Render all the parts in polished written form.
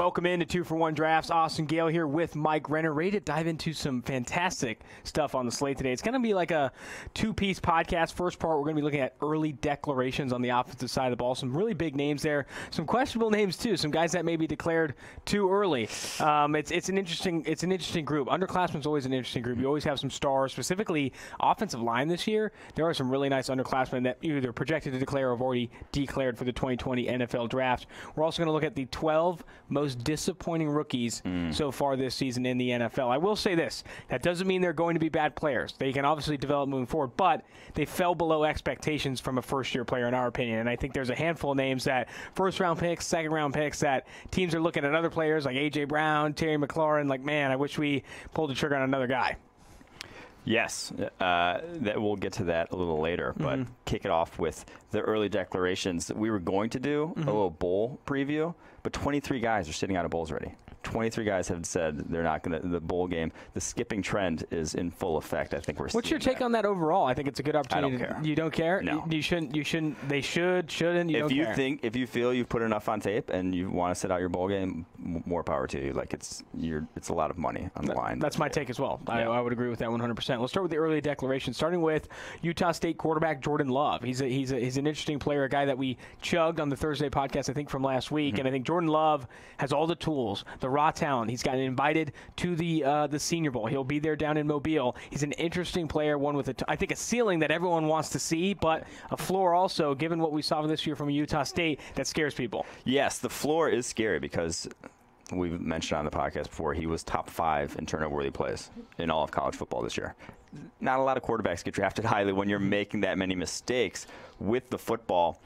Welcome into 2-for-1 Drafts. Austin Gayle here with Mike Renner, ready to dive into some fantastic stuff on the slate today. It's going to be like a two-piece podcast. First part, we're going to be looking at early declarations on the offensive side of the ball. Some really big names there. Some questionable names, too. Some guys that may be declared too early. It's an interesting group. Underclassmen is always an interesting group. You always have some stars, specifically offensive line this year. There are some really nice underclassmen that either projected to declare or have already declared for the 2020 NFL Draft. We're also going to look at the 12 most disappointing rookies so far this season in the NFL. I will say this. That doesn't mean they're going to be bad players. They can obviously develop moving forward, but they fell below expectations from a first-year player, in our opinion. And I think there's a handful of names that first-round picks, second-round picks, that teams are looking at other players like A.J. Brown, Terry McLaurin, like, man, I wish we pulled the trigger on another guy. Yes, that we'll get to that a little later, but kick it off with the early declarations. We were going to do a little bowl preview, but 23 guys are sitting out of bowls already. 23 guys have said they're not going to the bowl game. The skipping trend is in full effect. I think we're. What's your take on that overall? I think it's a good opportunity. I don't care. You don't care? No. You shouldn't. They shouldn't. If you feel you've put enough on tape and you want to sit out your bowl game, more power to you. Like it's a lot of money on the line. That's my take as well. Yeah. I would agree with that 100%. Let's start with the early declaration, starting with Utah State quarterback Jordan Love. He's an interesting player, a guy that we chugged on the Thursday podcast, I think, from last week. And I think Jordan Love has all the tools, the raw talent. He's gotten invited to the Senior Bowl. He'll be there down in Mobile. He's an interesting player, one with I think a ceiling that everyone wants to see, but a floor also, given what we saw this year from Utah State, that scares people. Yes, the floor is scary because we've mentioned on the podcast before, he was top 5 in turnover-worthy plays in all of college football this year. Not a lot of quarterbacks get drafted highly when you're making that many mistakes with the football.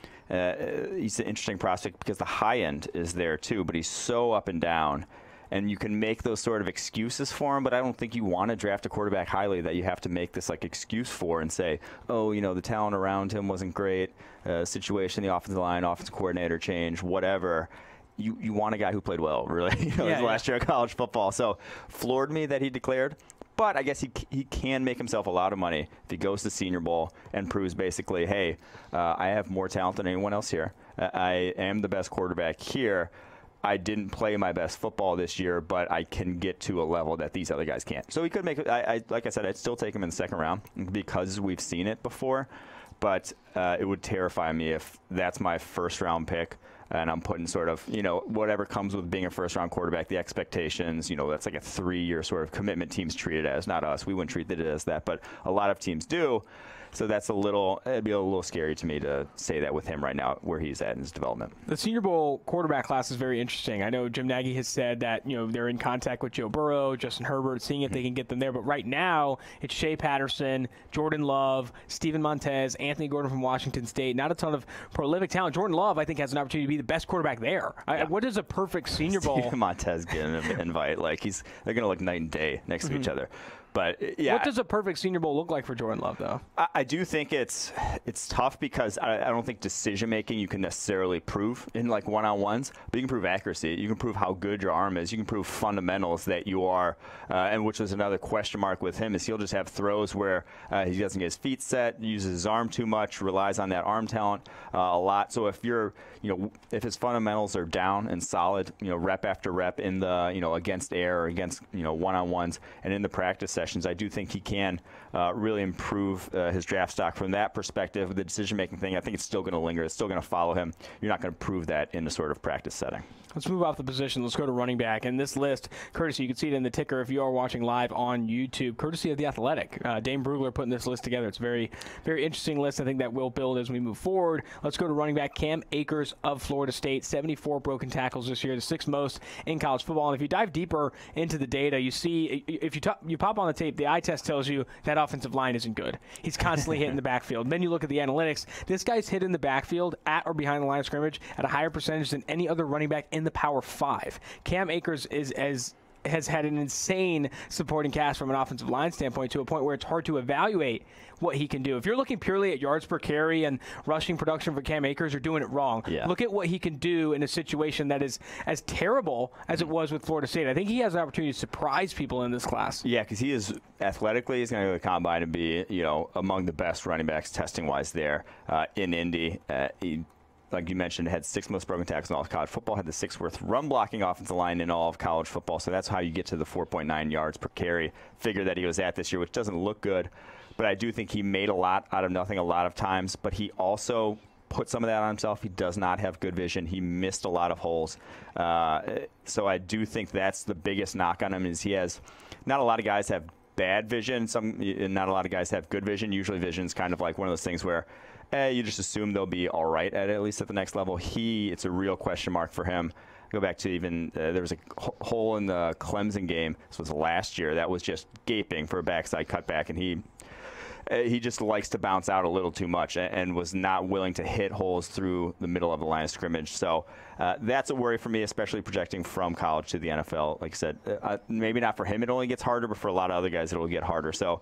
He's an interesting prospect because the high end is there too, but he's so up and down. And you can make those sort of excuses for him, but I don't think you want to draft a quarterback highly that you have to make this like excuse for and say, oh, the talent around him wasn't great, situation, the offensive line, offensive coordinator change, whatever. You want a guy who played well, really, his last year of college football. So floored me that he declared. But I guess he can make himself a lot of money if he goes to Senior Bowl and proves basically, hey, I have more talent than anyone else here. I am the best quarterback here. I didn't play my best football this year, but I can get to a level that these other guys can't. So he could make it. Like I said, I'd still take him in the second round because we've seen it before. But it would terrify me if that's my first-round pick and I'm putting sort of, whatever comes with being a first-round quarterback, the expectations, that's like a 3-year sort of commitment teams treat it as. Not us. We wouldn't treat it as that, but a lot of teams do. So it'd be a little scary to me to say that with him right now, where he's at in his development. The Senior Bowl quarterback class is very interesting. I know Jim Nagy has said that, they're in contact with Joe Burrow, Justin Herbert, seeing if they can get them there. But right now, it's Shea Patterson, Jordan Love, Steven Montez, Anthony Gordon from Washington State. Not a ton of prolific talent. Jordan Love, I think, has an opportunity to be the best quarterback there. Yeah. What is a perfect Senior Bowl? Steven Montez getting an invite. They're going to look night and day next to each other. But yeah, what does a perfect Senior Bowl look like for Jordan Love, though? I do think it's tough because I don't think decision making you can necessarily prove in like one-on-ones, but you can prove accuracy. You can prove how good your arm is. You can prove fundamentals that you are, and which was another question mark with him is he'll just have throws where he doesn't get his feet set, uses his arm too much, relies on that arm talent a lot. So if if his fundamentals are down and solid, rep after rep in the against air or against one-on-ones and in the practice sessions, I do think he can really improve his draft stock from that perspective. The decision-making thing, I think it's still going to linger. It's still going to follow him. You're not going to prove that in the sort of practice setting. Let's move off the position. Let's go to running back. And this list, courtesy, you can see it in the ticker if you are watching live on YouTube, courtesy of The Athletic. Dane Brugler putting this list together. It's a very, very interesting list. I think that will build as we move forward. Let's go to running back Cam Akers of Florida State. 74 broken tackles this year, the 6th most in college football. And if you dive deeper into the data, you see, if you pop on the tape, the eye test tells you that offensive line isn't good. He's constantly hitting the backfield. Then you look at the analytics. This guy's hit in the backfield at or behind the line of scrimmage at a higher percentage than any other running back in the Power 5. Cam Akers has had an insane supporting cast from an offensive line standpoint to a point where it's hard to evaluate what he can do. If you're looking purely at yards per carry and rushing production for Cam Akers, you're doing it wrong. Yeah. Look at what he can do in a situation that is as terrible as it was with Florida State. I think he has an opportunity to surprise people in this class. Yeah, because he is athletically, he's going to go to the combine and be among the best running backs testing-wise there in Indy. like you mentioned, had 6th most broken tackles in all of college football, had the 6th worst run blocking offensive line in all of college football. So that's how you get to the 4.9 yards per carry figure that he was at this year, which doesn't look good. But I do think he made a lot out of nothing a lot of times. But he also put some of that on himself. He does not have good vision. He missed a lot of holes. So I do think that's the biggest knock on him is he has not a lot of guys have bad vision. Not a lot of guys have good vision. Usually vision is kind of like one of those things where you just assume they'll be all right at least at the next level. It's a real question mark for him. Go back to even there was a hole in the Clemson game. This was last year. That was just gaping for a backside cutback, and he just likes to bounce out a little too much and was not willing to hit holes through the middle of the line of scrimmage. So that's a worry for me, especially projecting from college to the NFL. Like I said, maybe not for him it only gets harder, but for a lot of other guys it will get harder. So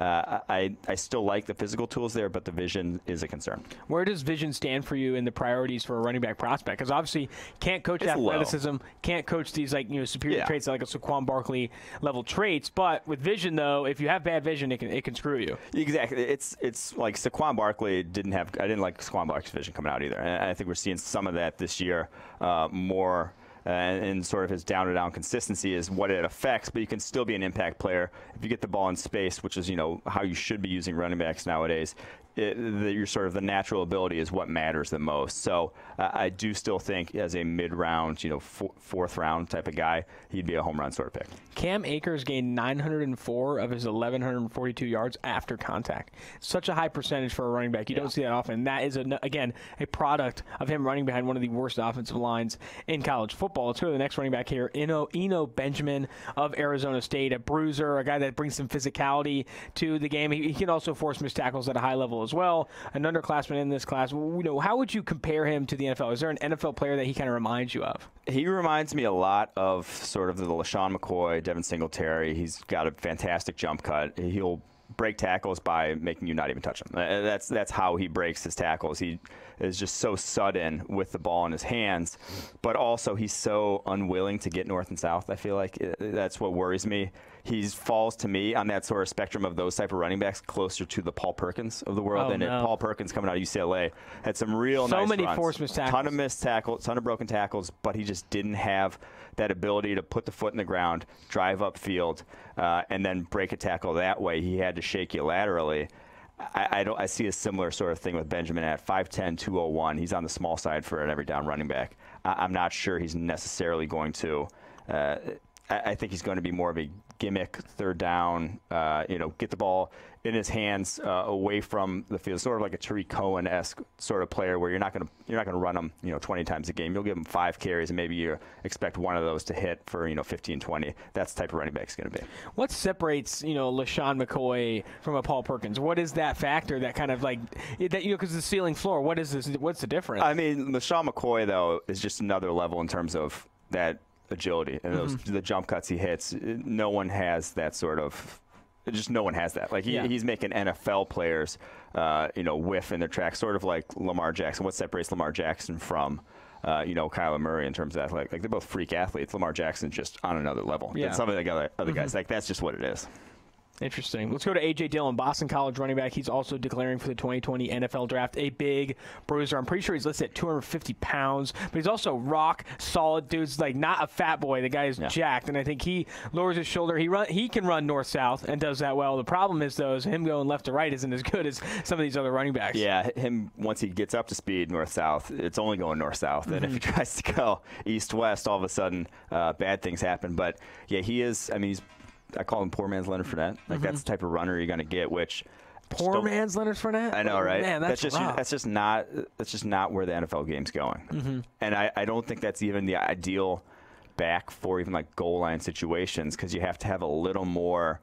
I still like the physical tools there, but the vision is a concern. Where does vision stand for you in the priorities for a running back prospect? Because obviously can't coach athleticism, can't coach these superior traits like a Saquon Barkley level traits. But with vision though, if you have bad vision, it can screw you. Exactly. It's like Saquon Barkley I didn't like Saquon Barkley's vision coming out either. And I think we're seeing some of that this year more. And sort of his down-to-down consistency is what it affects, but you can still be an impact player if you get the ball in space, which is how you should be using running backs nowadays. Your sort of the natural ability is what matters the most. So I do still think as a mid-round, 4th round type of guy, he'd be a home run sort of pick. Cam Akers gained 904 of his 1,142 yards after contact. Such a high percentage for a running back. You don't see that often. That is, again, a product of him running behind one of the worst offensive lines in college football. Let's go to the next running back here, Eno Benjamin of Arizona State, a bruiser, a guy that brings some physicality to the game. He can also force missed tackles at a high level as well. An underclassman in this class. How would you compare him to the NFL? Is there an NFL player that he kind of reminds you of? He reminds me a lot of sort of the LaShawn McCoy, Devin Singletary. He's got a fantastic jump cut. He'll break tackles by making you not even touch him. That's how he breaks his tackles. He is just so sudden with the ball in his hands, but also he's so unwilling to get north and south. I feel like that's what worries me. He falls to me on that sort of spectrum of those type of running backs closer to the Paul Perkins of the world. Paul Perkins coming out of UCLA had some real nice runs. So many forced missed tackles. Ton of missed tackles, ton of broken tackles, but he just didn't have that ability to put the foot in the ground, drive upfield, and then break a tackle that way. He had to shake you laterally. I see a similar sort of thing with Benjamin at 5'10", 201. He's on the small side for an every down running back. I'm not sure he's necessarily going to I think he's going to be more of a gimmick, third down, get the ball in his hands away from the field, sort of like a Tariq Cohen-esque sort of player where you're not going to run him 20 times a game. You'll give him 5 carries and maybe you expect one of those to hit for 15, 20. That's the type of running back he's going to be. What separates LaShawn McCoy from a Paul Perkins? What is that factor that kind of like that because the ceiling floor? What is this? What's the difference? I mean, LaShawn McCoy though is just another level in terms of that agility and the jump cuts he hits. No one has that sort of. Just no one has that. Like he's making NFL players, whiff in their tracks, sort of like Lamar Jackson. What separates Lamar Jackson from, Kyler Murray in terms of athletic? Like they're both freak athletes. Lamar Jackson's just on another level. Yeah. Some of the other guys, like that's just what it is. Interesting. Let's go to A.J. Dillon, Boston College running back. He's also declaring for the 2020 NFL Draft. A big bruiser. I'm pretty sure he's listed at 250 pounds, but he's also rock solid. Dude's like not a fat boy. The guy is jacked, and I think he lowers his shoulder. He can run north-south and does that well. The problem is, though, is him going left to right isn't as good as some of these other running backs. Yeah, him, once he gets up to speed north-south, it's only going north-south. And if he tries to go east-west, all of a sudden bad things happen. But, yeah, he is, I call him poor man's Leonard Fournette. Like that's the type of runner you're going to get. Which poor man's Leonard Fournette. I know, right? Man, that's just not where the NFL game's going. And I don't think that's even the ideal back for even like goal line situations because you have to have a little more.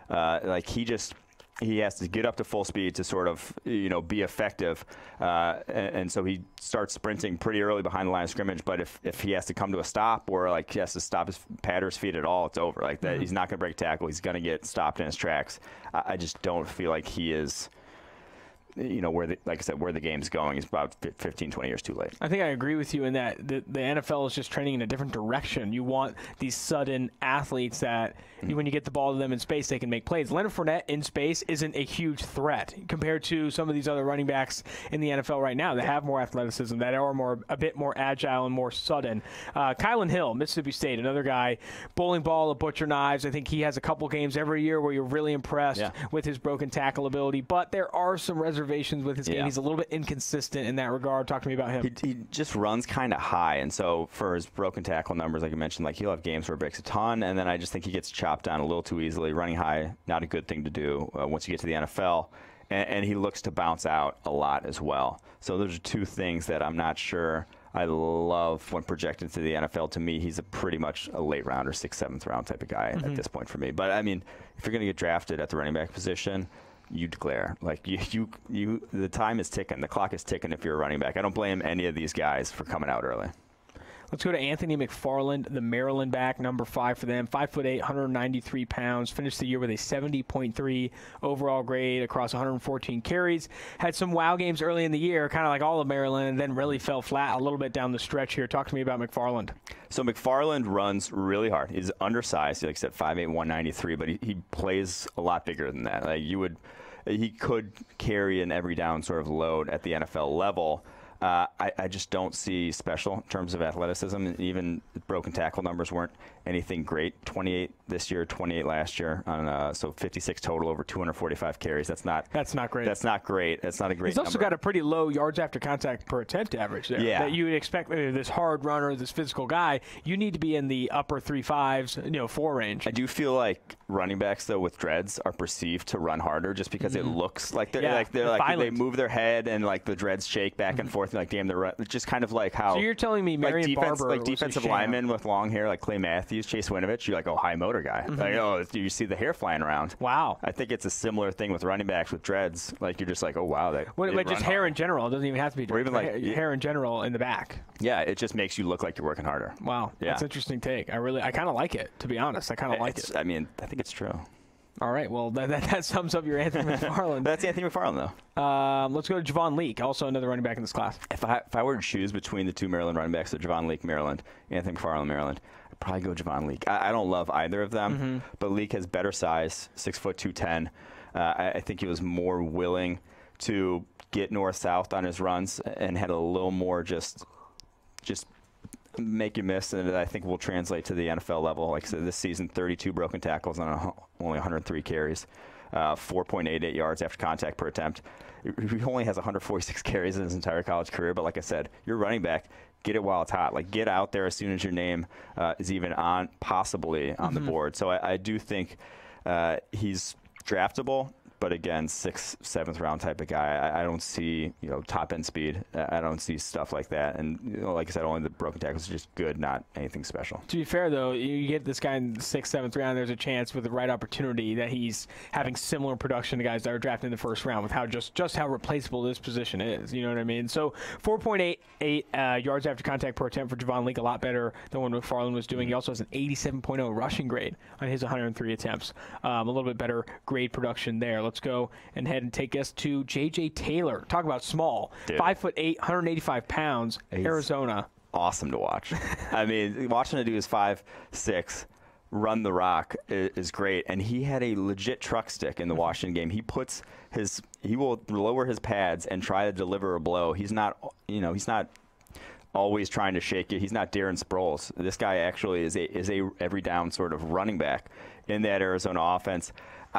He has to get up to full speed to sort of, be effective. And so he starts sprinting pretty early behind the line of scrimmage. But if he has to come to a stop or like he has to stop his pad or his feet at all, it's over. Like that, he's not going to break tackle. He's going to get stopped in his tracks. I just don't feel like he is like I said, where the game's going is about 15, 20 years too late. I think I agree with you in that the NFL is just trending in a different direction. You want these sudden athletes that when you get the ball to them in space, they can make plays. Leonard Fournette in space isn't a huge threat compared to some of these other running backs in the NFL right now that have more athleticism, that are a bit more agile and more sudden. Clelin Hill, Mississippi State, another guy, bowling ball, a butcher knives. I think he has a couple games every year where you're really impressed with his broken tackle ability, but there are some reservations with his game. He's a little bit inconsistent in that regard. Talk to me about him. He just runs kind of high, and so for his broken tackle numbers, like you mentioned, like he'll have games where he breaks a ton, and then I just think he gets chopped down a little too easily. Running high, not a good thing to do once you get to the NFL, and he looks to bounce out a lot as well. So those are two things that I'm not sure I love when projected to the NFL. To me, he's pretty much a late rounder, 6th, 7th round type of guy at this point for me. But I mean, if you're going to get drafted at the running back position, you declare. Like the time is ticking, the clock is ticking if you're a running back. I don't blame any of these guys for coming out early. Let's go to Anthony McFarland, the Maryland back, number 5 for them. 5'8", 193 pounds. Finished the year with a 70.3 overall grade across 114 carries. Had some wow games early in the year, kind of like all of Maryland, and then really fell flat a little bit down the stretch here. Talk to me about McFarland. So McFarland runs really hard. He's undersized, like I said, 5'8", 193, but he plays a lot bigger than that. Like he could carry an every down sort of load at the NFL level. I just don't see special in terms of athleticism. Even broken tackle numbers weren't anything great. 28 this year, 28 last year, so 56 total over 245 carries. That's not great. That's not great. That's not a great He's also got a pretty low yards after contact per attempt average there. Yeah. That you would expect this hard runner, this physical guy, you need to be in the upper 3.5s, 4 range. I do feel like running backs though with dreads are perceived to run harder just because it looks like they move their head and like the dreads shake back and forth. Like, damn, they're just kind of like how. So you're telling me Marion Barber, like defensive linemen with long hair, like Clay Matthews, Chase Winovich, you're like, oh, high motor guy. Like, oh, you see the hair flying around. Wow. I think it's a similar thing with running backs with dreads. Like, you're just like, oh, wow. But just hair in general. It doesn't even have to be dreads. Or even like hair in general in the back. Yeah, it just makes you look like you're working harder. Wow. Yeah. That's an interesting take. I kind of like it, to be honest. I kind of like it. I mean, I think it's true. All right, well, that sums up your Anthony McFarland. That's Anthony McFarland, though. Let's go to Javon Leake, also another running back in this class. If I were to choose between the two Maryland running backs, so Javon Leake, Maryland, Anthony McFarland, Maryland, I'd probably go Javon Leake. I don't love either of them, but Leake has better size, 6 foot 210. I think he was more willing to get north-south on his runs and had a little more just make you miss, and I think will translate to the NFL level. Like I said, this season, 32 broken tackles on only 103 carries, 4.88 yards after contact per attempt. He only has 146 carries in his entire college career, but like I said, you're running back. Get it while it's hot. Like, get out there as soon as your name is even possibly on the board. So I do think he's draftable. But again, 6th, 7th round type of guy. I don't see, top end speed. I don't see stuff like that. And like I said, only the broken tackles are just good, not anything special. To be fair, though, you get this guy in the 6th, 7th round. There's a chance with the right opportunity that he's having similar production to guys that are drafted in the 1st round with how just how replaceable this position is. You know what I mean? So 4.88 yards after contact per attempt for Javon Leake, a lot better than what McFarland was doing. He also has an 87.0 rushing grade on his 103 attempts. A little bit better grade production there. Let's go and head and take us to J.J. Taylor. Talk about small. 5'8", 185 pounds, Arizona. Awesome to watch. I mean, watching a dude who's 5'6", run the rock is great. And he had a legit truck stick in the Washington game. He will lower his pads and try to deliver a blow. He's not always trying to shake it. He's not Darren Sproles. This guy actually is a every down sort of running back in that Arizona offense.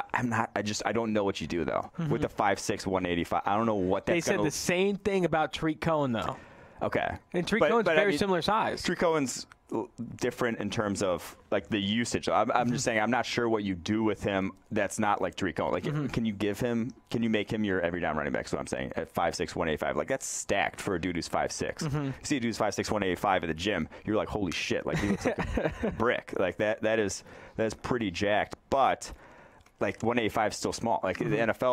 I don't know what you do though with the 5'6", 185. I don't know what that's. They said the same thing about Tariq Cohen though. Okay. And Tariq Cohen's very similar size. Tariq Cohen's different in terms of like the usage. I'm just saying I'm not sure what you do with him that's not like Tariq Cohen. Like can you make him your every down running back? That's what I'm saying. At 5'6", 185. Like that's stacked for a dude who's 5'6". You see a dude who's 5'6", 185 at the gym, you're like, holy shit, like he looks like a brick. Like that is pretty jacked. But like 185 is still small. Like the NFL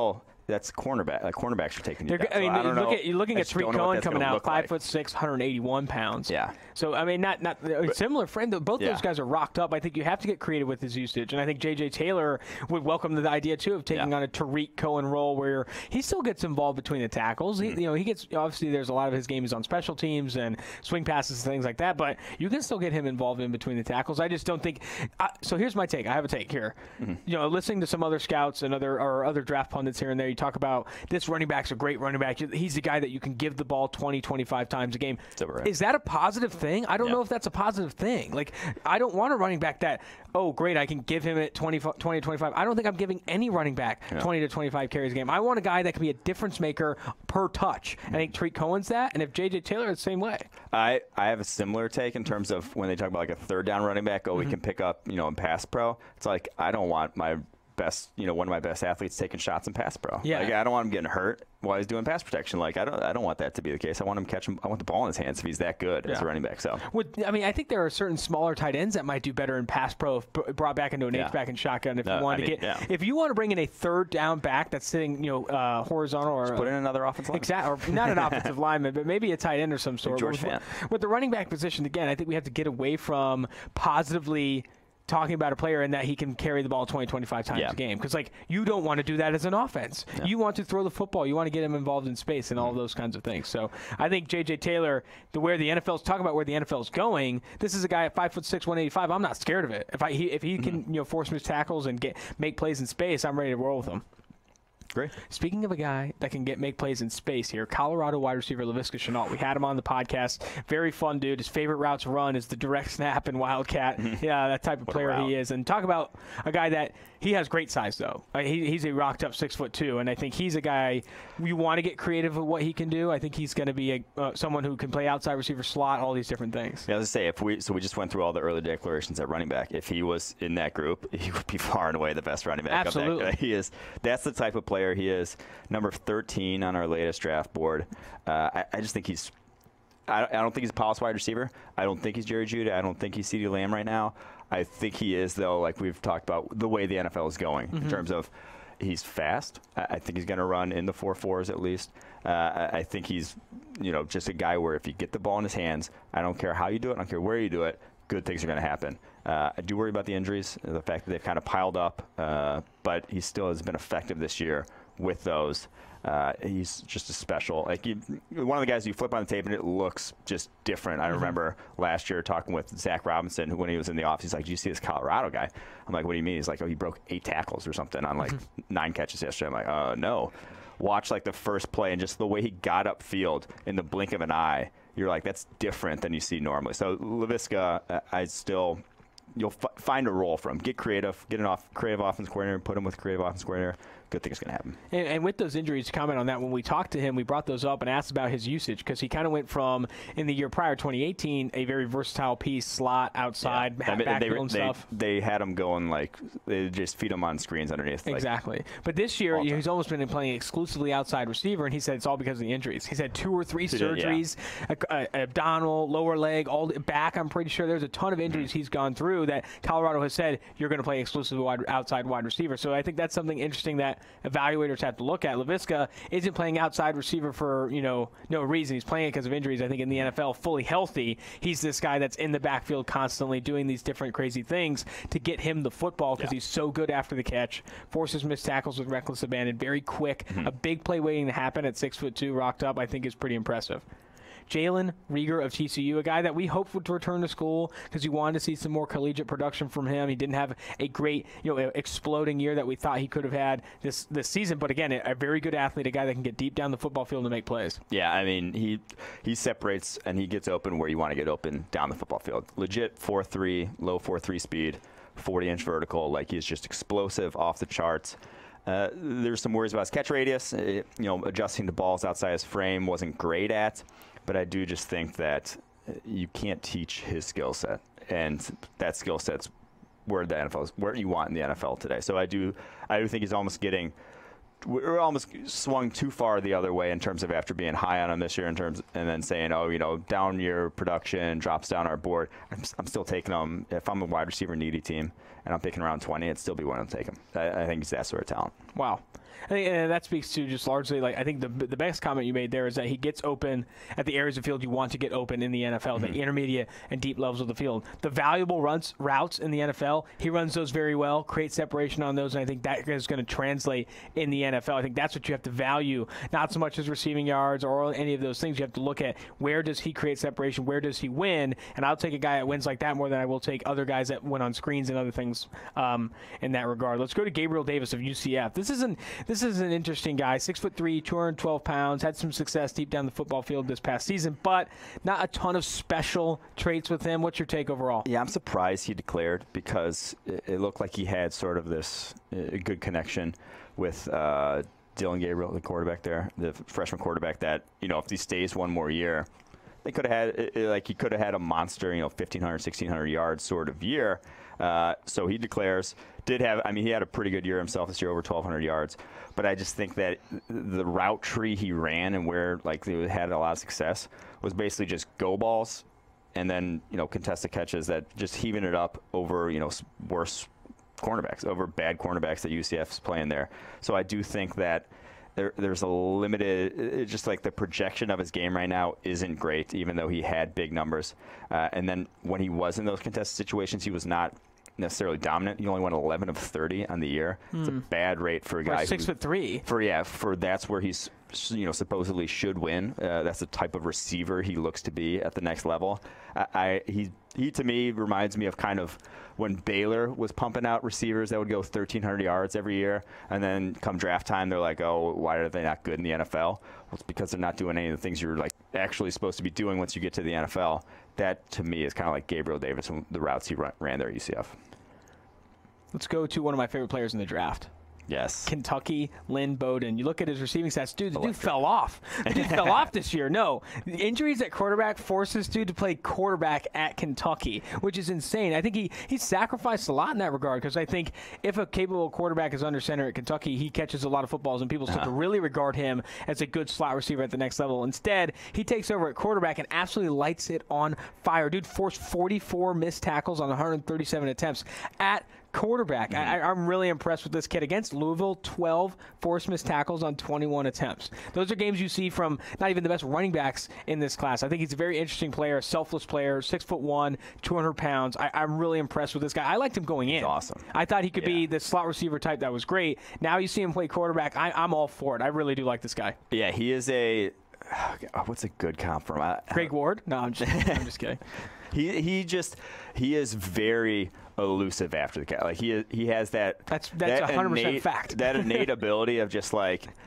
that's cornerback. Like cornerbacks are taking. I mean, you're looking at Tariq Cohen coming out 5'6", 181 pounds. Yeah. So I mean, not similar frame. Both those guys are rocked up. I think you have to get creative with his usage, and I think J.J. Taylor would welcome the idea too of taking on a Tariq Cohen role where he still gets involved between the tackles. He gets, obviously there's a lot of his game is on special teams and swing passes and things like that, but you can still get him involved in between the tackles. I just don't think. So here's my take. I have a take here. Listening to some other scouts and other draft pundits here and there, you talk about this running back's a great running back. He's the guy that you can give the ball 20, 25 times a game. Is that a positive thing? I don't know if that's a positive thing. Like, I don't want a running back that, oh, great, I can give him it 20 to 25. I don't think I'm giving any running back 20 to 25 carries a game. I want a guy that can be a difference maker per touch. I think Tariq Cohen's that, and if J.J. Taylor is the same way. I have a similar take in terms of when they talk about like a third down running back, we can pick up, in pass pro. It's like, I don't want my best, one of my best athletes taking shots in pass pro. Yeah. Like, I don't want him getting hurt while he's doing pass protection. Like, I don't want that to be the case. I want him to catch him. I want the ball in his hands if he's that good as a running back. So, I think there are certain smaller tight ends that might do better in pass pro if brought back into an H-back and shotgun. If you want if you want to bring in a third down back that's sitting, horizontal, or just put in another offensive lineman. Exactly, or not an offensive lineman, but maybe a tight end or some sort. With the running back position, again, I think we have to get away from positively talking about a player and that he can carry the ball 20, 25 times a game. Because, you don't want to do that as an offense. Yeah. You want to throw the football. You want to get him involved in space and all those kinds of things. So I think J.J. Taylor, where the NFL's talking about where the NFL's going, this is a guy at 5'6", 185. I'm not scared of it. If he can force missed tackles and make plays in space, I'm ready to roll with him. Great. Speaking of a guy that can make plays in space here, Colorado wide receiver Laviska Shenault. We had him on the podcast. Very fun dude. His favorite route to run is the direct snap and wildcat. Yeah, that type of player he is. And talk about a guy that he has great size, though. He's a rocked up 6'2", and I think he's a guy you want to get creative with what he can do. I think he's going to be someone who can play outside receiver, slot, all these different things. Yeah, I was going to say, we just went through all the early declarations at running back. If he was in that group, he would be far and away the best running back. Absolutely. He is. That's the type of player he is. Number 13 on our latest draft board. I just think he's I don't think he's a polished wide receiver. I don't think he's Jerry Jeudy. I don't think he's CeeDee Lamb right now. I think he is, though, like we've talked about, the way the NFL is going in terms of he's fast. I think he's going to run in the 4.4s at least. I think he's, just a guy where if you get the ball in his hands, I don't care how you do it, I don't care where you do it, good things are going to happen. I do worry about the injuries, the fact that they've kind of piled up, but he still has been effective this year with those. He's just a special. One of the guys you flip on the tape and it looks just different. I remember last year talking with Zach Robinson when he was in the office. He's like, "Do you see this Colorado guy?" I'm like, "What do you mean?" He's like, "Oh, he broke 8 tackles or something on 9 catches yesterday." I'm like, "No." Watch the first play and just the way he got upfield in the blink of an eye. You're like, that's different than you see normally. So Laviska, you'll find a role for him. Get creative. Get creative offense coordinator. Put him with creative offense coordinator. Good things going to happen. And with those injuries, to comment on that, when we talked to him, we brought those up and asked about his usage because he kind of went from, in the year prior, 2018, a very versatile piece, slot, outside, backfield and stuff. They had him going they just feed him on screens underneath. Exactly. But this year, he's almost been playing exclusively outside receiver, and he said it's all because of the injuries. He's had 2 or 3 surgeries, abdominal, lower leg, all back. I'm pretty sure there's a ton of injuries he's gone through that Colorado has said you're going to play exclusively outside wide receiver. So I think that's something interesting that evaluators have to look at. Laviska isn't playing outside receiver for no reason. He's playing it because of injuries. I think in the NFL, fully healthy, he's this guy that's in the backfield constantly doing these different crazy things to get him the football because he's so good after the catch, forces missed tackles with reckless abandon, very quick, a big play waiting to happen at 6'2", rocked up, I think is pretty impressive. Jalen Reagor of TCU, a guy that we hoped would return to school because we wanted to see some more collegiate production from him. He didn't have a great, exploding year that we thought he could have had this season. But again, a very good athlete, a guy that can get deep down the football field and make plays. Yeah, I mean, he separates and he gets open where you want to get open down the football field. Legit 4.3, low 4.3 speed, 40-inch vertical. He's just explosive, off the charts. There's some worries about his catch radius. Adjusting the balls outside his frame wasn't great at. But I do just think that you can't teach his skill set, and that skill set's where the NFL is, where you want in the NFL today. So I do think he's we're almost swung too far the other way in terms of after being high on him this year in terms and then saying, oh, down your production, drops down our board, I'm still taking him. If I'm a wide receiver needy team and I'm picking around 20, it'd still be one to take him. I think he's that sort of talent. Wow. I think that speaks to just largely, I think the best comment you made there is that he gets open at the areas of field you want to get open in the NFL, the intermediate and deep levels of the field. The valuable routes in the NFL, he runs those very well, creates separation on those, and I think that is going to translate in the NFL. I think that's what you have to value, not so much as receiving yards or any of those things. You have to look at where does he create separation, where does he win, and I'll take a guy that wins like that more than I will take other guys that win on screens and other things in that regard. Let's go to Gabriel Davis of UCF. This is an interesting guy, 6'3", 212 pounds, had some success deep down the football field this past season, but not a ton of special traits with him. What's your take overall? Yeah, I'm surprised he declared because it looked like he had sort of this good connection with Dillon Gabriel, the quarterback there, the freshman quarterback that, if he stays one more year, they could have had, he could have had a monster, 1,500, 1,600 yards sort of year. So he declares, he had a pretty good year himself this year, over 1,200 yards. But I just think that the route tree he ran and where, they had a lot of success was basically just go balls and then, contested catches that just heaving it up over, worse cornerbacks, over bad cornerbacks that UCF's playing there. So I do think that there's a limited, just like the projection of his game right now isn't great, even though he had big numbers. And then when he was in those contested situations, he was not necessarily dominant. He only went 11 of 30 on the year. It's a bad rate for a guy 6'3". For that's where he's supposedly should win. That's the type of receiver he looks to be at the next level. He to me reminds me of kind of when Baylor was pumping out receivers that would go 1,300 yards every year, and then come draft time they're like, oh, why are they not good in the NFL? Well, it's because they're not doing any of the things you're actually supposed to be doing once you get to the NFL. That to me is kind of like Gabriel Davis and the routes he ran there at UCF. Let's go to one of my favorite players in the draft. Yes. Kentucky, Lynn Bowden. You look at his receiving stats. Dude, the dude fell off. The dude fell off this year. No. The injuries at quarterback forced this dude to play quarterback at Kentucky, which is insane. I think he sacrificed a lot in that regard because I think if a capable quarterback is under center at Kentucky, he catches a lot of footballs and people start to really regard him as a good slot receiver at the next level. Instead, he takes over at quarterback and absolutely lights it on fire. Dude forced 44 missed tackles on 137 attempts at quarterback. I'm really impressed with this kid. Against Louisville, 12 forced missed tackles on 21 attempts. Those are games you see from not even the best running backs in this class. I think he's a very interesting player, a selfless player, 6'1", 200 pounds. I'm really impressed with this guy. I liked him going in. He's awesome. I thought he could be the slot receiver type that was great. Now you see him play quarterback. I'm all for it. I really do like this guy. Yeah, he is a what's a good comp for him? Greg Ward? No, I'm just kidding. He is very elusive after the catch. He has that. That's 100% fact. That innate ability of just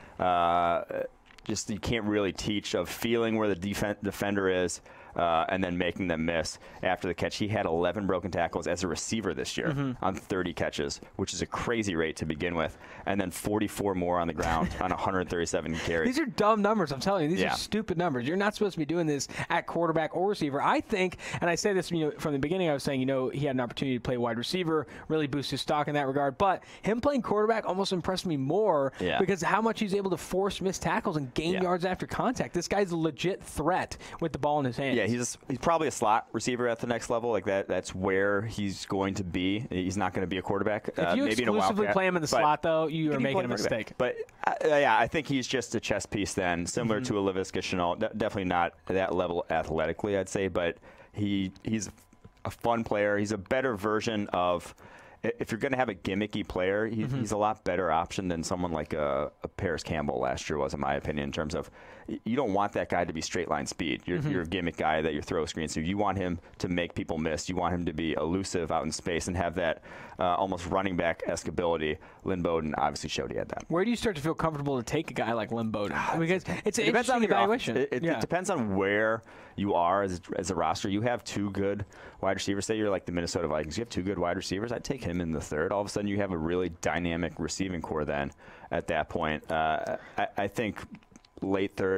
you can't really teach, of feeling where the defender is. And then making them miss after the catch. He had 11 broken tackles as a receiver this year on 30 catches, which is a crazy rate to begin with, and then 44 more on the ground on 137 carries. These are dumb numbers, I'm telling you. These are stupid numbers. You're not supposed to be doing this at quarterback or receiver. I think, and I say this from the beginning, I was saying, he had an opportunity to play wide receiver, really boost his stock in that regard, but him playing quarterback almost impressed me more because of how much he's able to force missed tackles and gain yards after contact. This guy's a legit threat with the ball in his hands. Yeah, he's probably a slot receiver at the next level. That's where he's going to be. He's not going to be a quarterback. If you maybe exclusively play him in the slot, though, you are making a mistake. But I think he's just a chess piece then, similar to a Laviska Shenault. Definitely not that level athletically, I'd say, but he's a fun player. He's a better version of. If you're going to have a gimmicky player, he's a lot better option than someone like a Paris Campbell last year was, in my opinion, in terms of you don't want that guy to be straight line speed. You're a gimmick guy that you throw screens to. You want him to make people miss. You want him to be elusive out in space and have that almost running back-esque ability. Lynn Bowden obviously showed he had that. Where do you start to feel comfortable to take a guy like Lynn Bowden? Because it's an interesting evaluation. It depends on where you are as a roster. You have two good wide receivers. Say you're like the Minnesota Vikings. You have two good wide receivers. I'd take him in the third. All of a sudden you have a really dynamic receiving core then at that point. I think late third,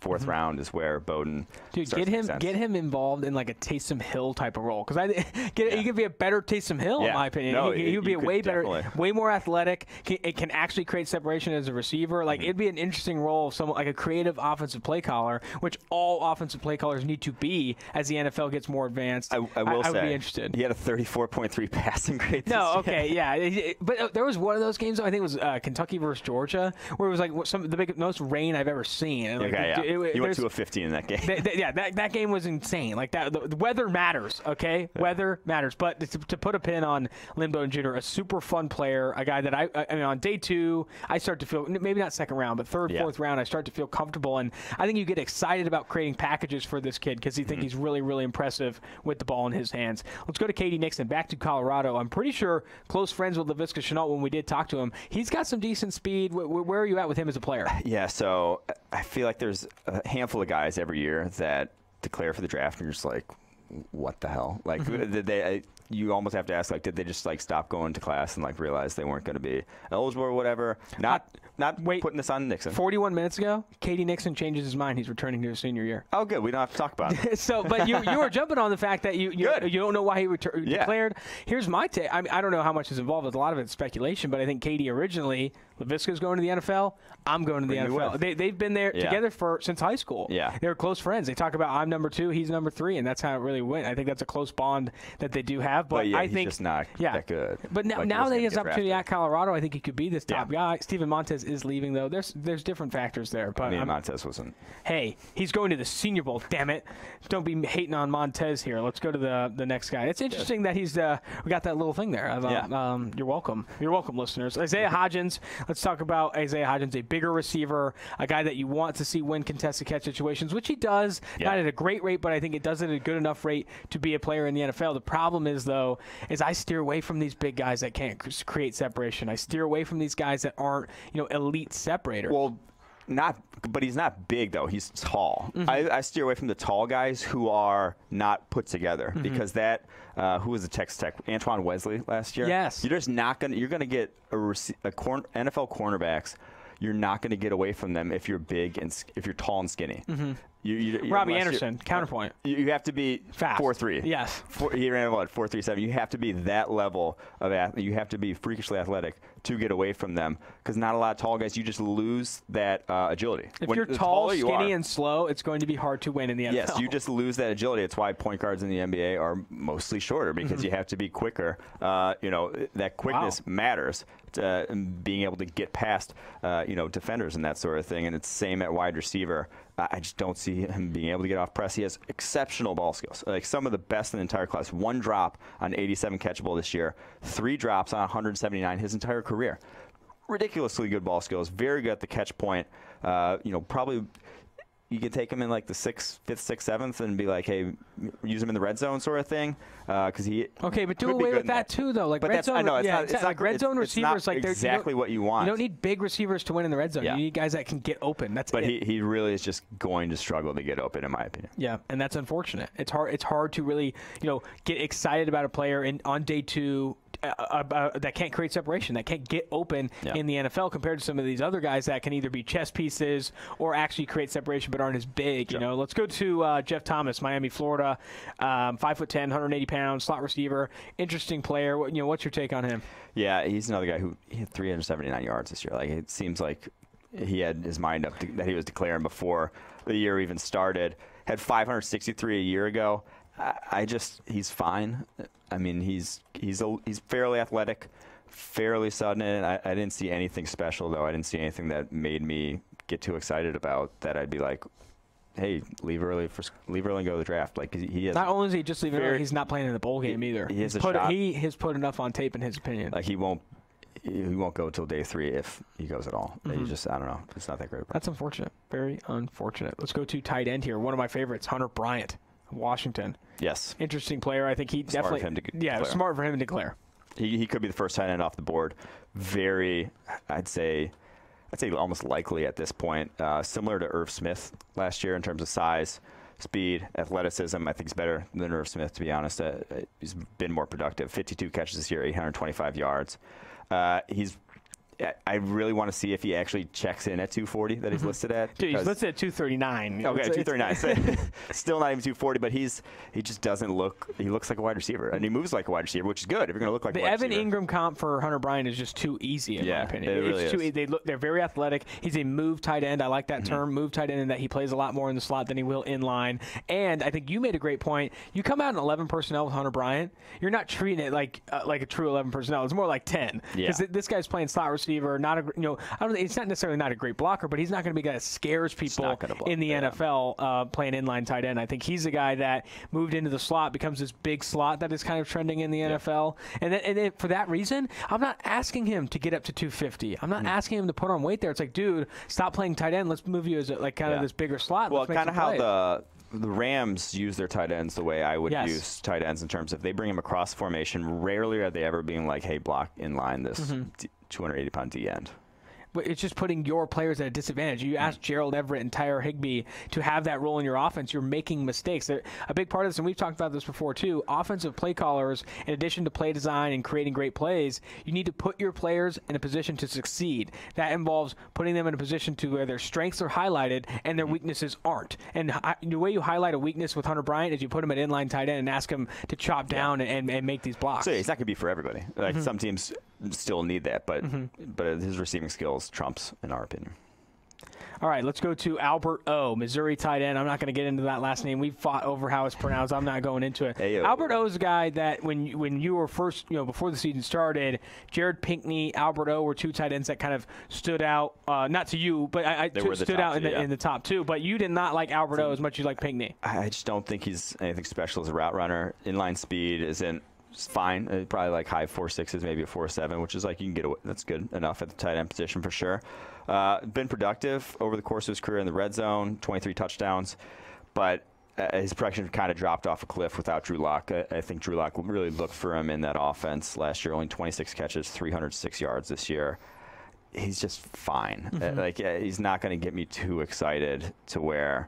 4th round is where Bowden. Dude, starts to make sense. get him involved in like a Taysom Hill type of role, because he could be a better Taysom Hill in my opinion. No, he would be a way better, definitely. way more athletic. It can actually create separation as a receiver. Like it'd be an interesting role of someone like a creative offensive play caller, which all offensive play callers need to be as the NFL gets more advanced. I will say, I would be interested. He had a 34.3 passing grade. No, okay, yeah, but there was one of those games. I think it was Kentucky versus Georgia, where it was like the most rain I've ever seen. And like, He went to a 15 in that game. That game was insane. Like that, the weather matters. Okay, weather matters. But to put a pin on Lynn Bowden Jr., a super fun player, a guy that I mean, on day 2, I start to feel, maybe not second round, but third, fourth round, I start to feel comfortable, and I think you get excited about creating packages for this kid because you think he's really, really impressive with the ball in his hands. Let's go to Katie Nixon, back to Colorado. I'm pretty sure close friends with Laviska Shenault when we did talk to him. He's got some decent speed. Where are you at with him as a player? Yeah, so I feel like there's a handful of guys every year that declare for the draft, and you're just like, what the hell? Like, did you almost have to ask, like, did they just like stop going to class and like realize they weren't going to be eligible or whatever? Not putting this on Nixon. 41 minutes ago, Katie Nixon changes his mind. He's returning to his senior year. Oh, good. We don't have to talk about it. But you were jumping on the fact that you don't know why he declared. Here's my take. I don't know how much is involved with a lot of it's speculation, but I think Katie originally, Laviska's going to the NFL. I'm going to the NFL. They've been there together since high school. Yeah. They're close friends. They talk about I'm number 2, he's number 3, and that's how it really went. I think that's a close bond that they do have. But I think he's just not that good. But now that he has opportunity at Colorado, I think he could be this top guy. Steven Montez is leaving, though. There's different factors there. But Montez wasn't. Hey, he's going to the Senior Bowl. Damn it! Don't be hating on Montez here. Let's go to the next guy. It's interesting that he's we got that little thing there. You're welcome. You're welcome, listeners. Isaiah Hodgins. Let's talk about Isaiah Hodgins, a bigger receiver, a guy that you want to see win contested catch situations, which he does. Not at a great rate, but I think it does at a good enough rate to be a player in the NFL. The problem is, though, I steer away from these big guys that can't create separation. I steer away from these guys that aren't, elite separators. Well, but he's not big, though. He's tall. I steer away from the tall guys who are not put together because who was the Texas Tech? Antoine Wesley last year? Yes. You're just not going to – you're going to get NFL cornerbacks. You're not going to get away from them if you're big and if you're tall and skinny. Robbie Anderson, counterpoint. You have to be fast. 4'3". Yes. He ran 4.37. You have to be that level of athlete. You have to be freakishly athletic to get away from them because not a lot of tall guys. You just lose that agility. If you're tall, skinny, and slow, it's going to be hard to win in the NFL. Yes, you just lose that agility. It's why point guards in the NBA are mostly shorter because you have to be quicker. That quickness matters. Being able to get past, defenders and that sort of thing. And it's the same at wide receiver. I just don't see him being able to get off press. He has exceptional ball skills, like some of the best in the entire class. 1 drop on 87 catchable this year, 3 drops on 179 his entire career. Ridiculously good ball skills, very good at the catch point. Probably you could take him in like the 5th, 6th, 7th and be like, hey, use him in the red zone sort of thing. Because he but do away with that too, though. Like but red zone, I know it's not red zone receivers. It's not exactly what you want. You don't need big receivers to win in the red zone. You need guys that can get open. But he really is just going to struggle to get open, in my opinion. Yeah, and that's unfortunate. It's hard to really get excited about a player on day 2. That can't create separation, that can't get open in the NFL compared to some of these other guys that can either be chess pieces or actually create separation but aren't as big. Let's go to Jeff Thomas, Miami, Florida, 5'10", 180 pounds, slot receiver, interesting player. What's your take on him? Yeah, he's another guy who hit 379 yards this year. Like it seems like he had his mind up that he was declaring before the year even started. Had 563 a year ago. He's fine. I mean, he's fairly athletic, fairly sudden. And I didn't see anything special, though. I didn't see anything that made me get too excited about that. I'd be like, hey, leave early and go to the draft. Like he has. Not only is he just leaving early, he's not playing in the bowl game either. He has a shot. He has put enough on tape, in his opinion. Like he won't go till day 3 if he goes at all. He just, I don't know. It's not that great. That's unfortunate. Very unfortunate. Let's go to tight end here. One of my favorites, Hunter Bryant, Washington. Yes. Interesting player. I think he smart definitely. For him to declare. Smart for him to declare. He could be the first tight end off the board. Very, I'd say almost likely at this point. Similar to Irv Smith last year in terms of size, speed, athleticism. I think he's better than Irv Smith, to be honest. He's been more productive. 52 catches this year, 825 yards. I really want to see if he actually checks in at 240 that he's listed at. Dude, he's listed at 239. Okay, 239. So still not even 240, but he just doesn't look. He looks like a wide receiver, and he moves like a wide receiver, which is good if you're going to look like a wide receiver. The Evan Ingram comp for Hunter Bryant is just too easy in my opinion. It really is. They're very athletic. He's a move tight end. I like that term, move tight end, in that he plays a lot more in the slot than he will in line. And I think you made a great point. You come out in 11 personnel with Hunter Bryant, you're not treating it like a true 11 personnel. It's more like 10. Because this guy's playing slot receiver. It's not necessarily not a great blocker, but he's not going to be a guy that scares people in the NFL playing inline tight end. I think he's a guy that moved into the slot, becomes this big slot that is kind of trending in the NFL. And then for that reason, I'm not asking him to get up to 250. I'm not asking him to put on weight there. It's like, dude, stop playing tight end. Let's move you as this bigger slot. Well, kind of how the Rams use their tight ends the way I would use tight ends, in terms of they bring him across formation. Rarely are they ever being like, hey, block in line this 280-pound D end. But it's just putting your players at a disadvantage. You ask Gerald Everett and Tyler Higbee to have that role in your offense, you're making mistakes. A big part of this, and we've talked about this before too, offensive play callers, in addition to play design and creating great plays, you need to put your players in a position to succeed. That involves putting them in a position to where their strengths are highlighted and their weaknesses aren't. And the way you highlight a weakness with Hunter Bryant is you put him at inline tight end and ask him to chop down and make these blocks. So it's not going to be for everybody. Like some teams still need that, but his receiving skills trumps, in our opinion. All right, let's go to Albert O, Missouri tight end. I'm not going to get into that last name. We've fought over how it's pronounced. I'm not going into it. Ayo. Albert O is a guy that when you were first, before the season started, Jared Pinkney, Albert O were two tight ends that kind of stood out. Not to you, but stood out in the top two. But you did not like Albert O as much as you like Pinkney. I just don't think he's anything special as a route runner. Inline speed isn't. It's fine. Probably like high 4.6s, maybe a 4.7, which is like you can get away. That's good enough at the tight end position for sure. Been productive over the course of his career in the red zone, 23 touchdowns, but his production kind of dropped off a cliff without Drew Lock. I think Drew Lock really looked for him in that offense last year. Only 26 catches, 306 yards this year. He's just fine. He's not going to get me too excited to where.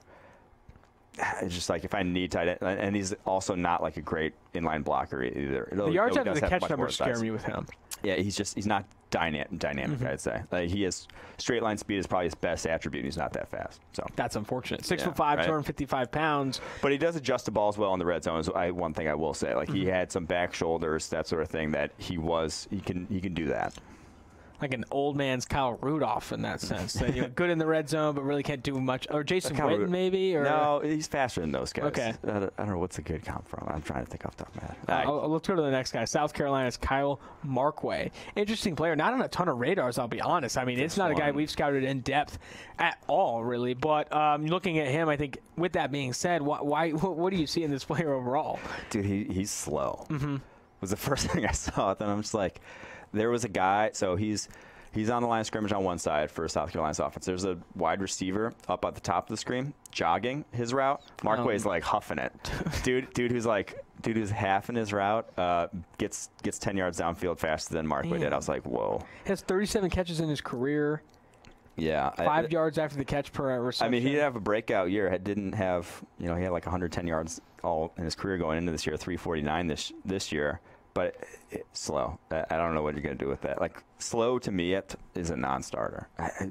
It's just like if I need tight end, and he's also not like a great inline blocker either. The yards after the catch numbers scare me with him. Yeah, he's not dynamic. I'd say he has straight line speed is probably his best attribute. He's not that fast, so that's unfortunate. 6'5", 255 pounds. But he does adjust the balls well in the red zone. Is one thing I will say. Like he had some back shoulders, that sort of thing. That he can do that. Like an old man's Kyle Rudolph in that sense. That, good in the red zone, but really can't do much. Or Jason Witten, maybe? Or? No, he's faster than those guys. Okay. I don't know what's a good comp from. I'm trying to think off the top of my head. Let's go to the next guy. South Carolina's Kyle Markway. Interesting player. Not on a ton of radars, I'll be honest. I mean, it's not a guy we've scouted in depth at all, really. But looking at him, I think, with that being said, what do you see in this player overall? Dude, he's slow. Was the first thing I saw. Then I'm just like, there was a guy, so he's on the line of scrimmage on one side for South Carolina's offense. There's a wide receiver up at the top of the screen, jogging his route. Markway's like huffing it. Dude who's half in his route gets 10 yards downfield faster than Markway did. I was like, whoa. He has 37 catches in his career. Yeah. 5 yards after the catch per reception. I mean, he did have a breakout year. He had like 110 yards all in his career going into this year, 349 this year. But it's slow. I don't know what you're going to do with that. Like, slow to me is a non-starter.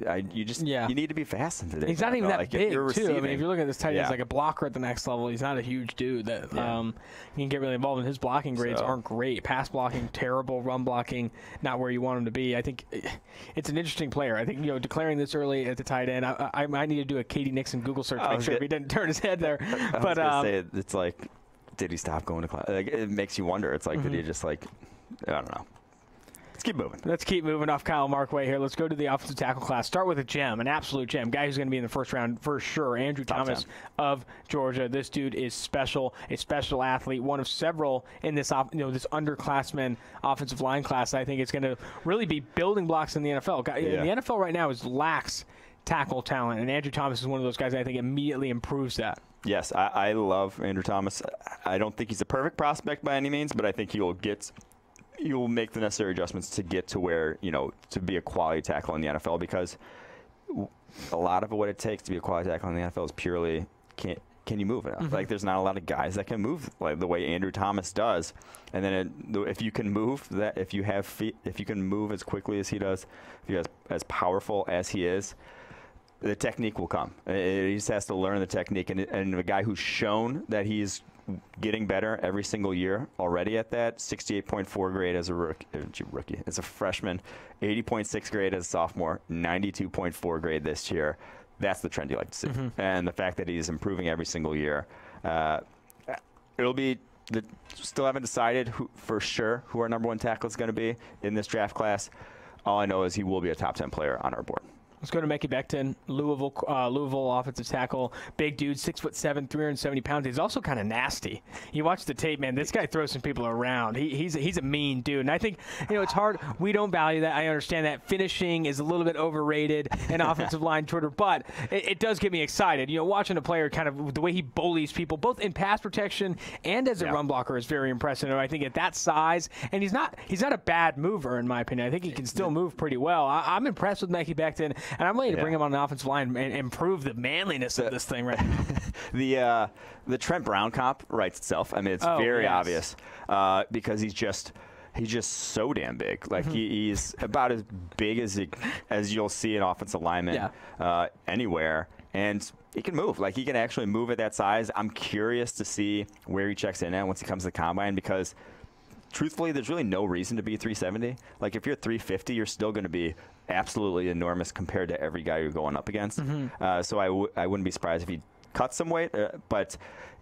You need to be fast in today's He's not even that like, big, too. I mean, if you look at this tight end, he's like a blocker at the next level. He's not a huge dude that you can get really involved in. His blocking grades aren't great. Pass blocking, terrible. Run blocking, not where you want him to be. I think it's an interesting player. I think, declaring this early at the tight end, I might need to do a Katie Nixon Google search to make sure if he didn't turn his head there. I was going to say, it's like, did he stop going to class? Like, it makes you wonder. It's like, did he just I don't know. Let's keep moving. Let's keep moving off Kyle Markway here. Let's go to the offensive tackle class. Start with a gem, an absolute gem. Guy who's going to be in the first round for sure. Andrew Thomas of Georgia. This dude is special, a special athlete, one of several in this this underclassmen offensive line class. I think it's going to really be building blocks in the NFL. The NFL right now lacks tackle talent, and Andrew Thomas is one of those guys that I think immediately improves that. Yes, I love Andrew Thomas. I don't think he's a perfect prospect by any means, but I think he'll make the necessary adjustments to get to where, to be a quality tackle in the NFL, because a lot of what it takes to be a quality tackle in the NFL is purely can you move enough? Like, there's not a lot of guys that can move like the way Andrew Thomas does. And then if you can move that, if you can move as quickly as he does, if you're as powerful as he is, the technique will come. He just has to learn the technique. And a guy who's shown that he's getting better every single year already at that, 68.4 grade as a rookie, as a freshman, 80.6 grade as a sophomore, 92.4 grade this year. That's the trend you like to see. And the fact that he's improving every single year. It'll be still haven't decided for sure who our number 1 tackle is going to be in this draft class. All I know is he will be a top 10 player on our board. Let's go to Mekhi Becton, Louisville offensive tackle. Big dude, 6'7", 370 pounds. He's also kind of nasty. You watch the tape, man. This guy throws some people around. He's a mean dude. And I think, it's hard. We don't value that. I understand that. Finishing is a little bit overrated in offensive line Twitter, but it does get me excited. Watching a player kind of the way he bullies people, both in pass protection and as a run blocker, is very impressive. And I think at that size, and he's not a bad mover in my opinion. I think he can still move pretty well. I'm impressed with Mekhi Becton. And I'm ready to bring him on the offensive line and improve the manliness of this thing right now. The Trent Brown comp writes itself. I mean, it's very obvious because he's just so damn big. Like he's about as big as you'll see an offensive lineman anywhere, and he can move. Like, he can actually move at that size. I'm curious to see where he checks in at once he comes to the combine, because truthfully, there's really no reason to be 370. Like, if you're 350, you're still going to be absolutely enormous compared to every guy you're going up against. So I wouldn't be surprised if he cut some weight, but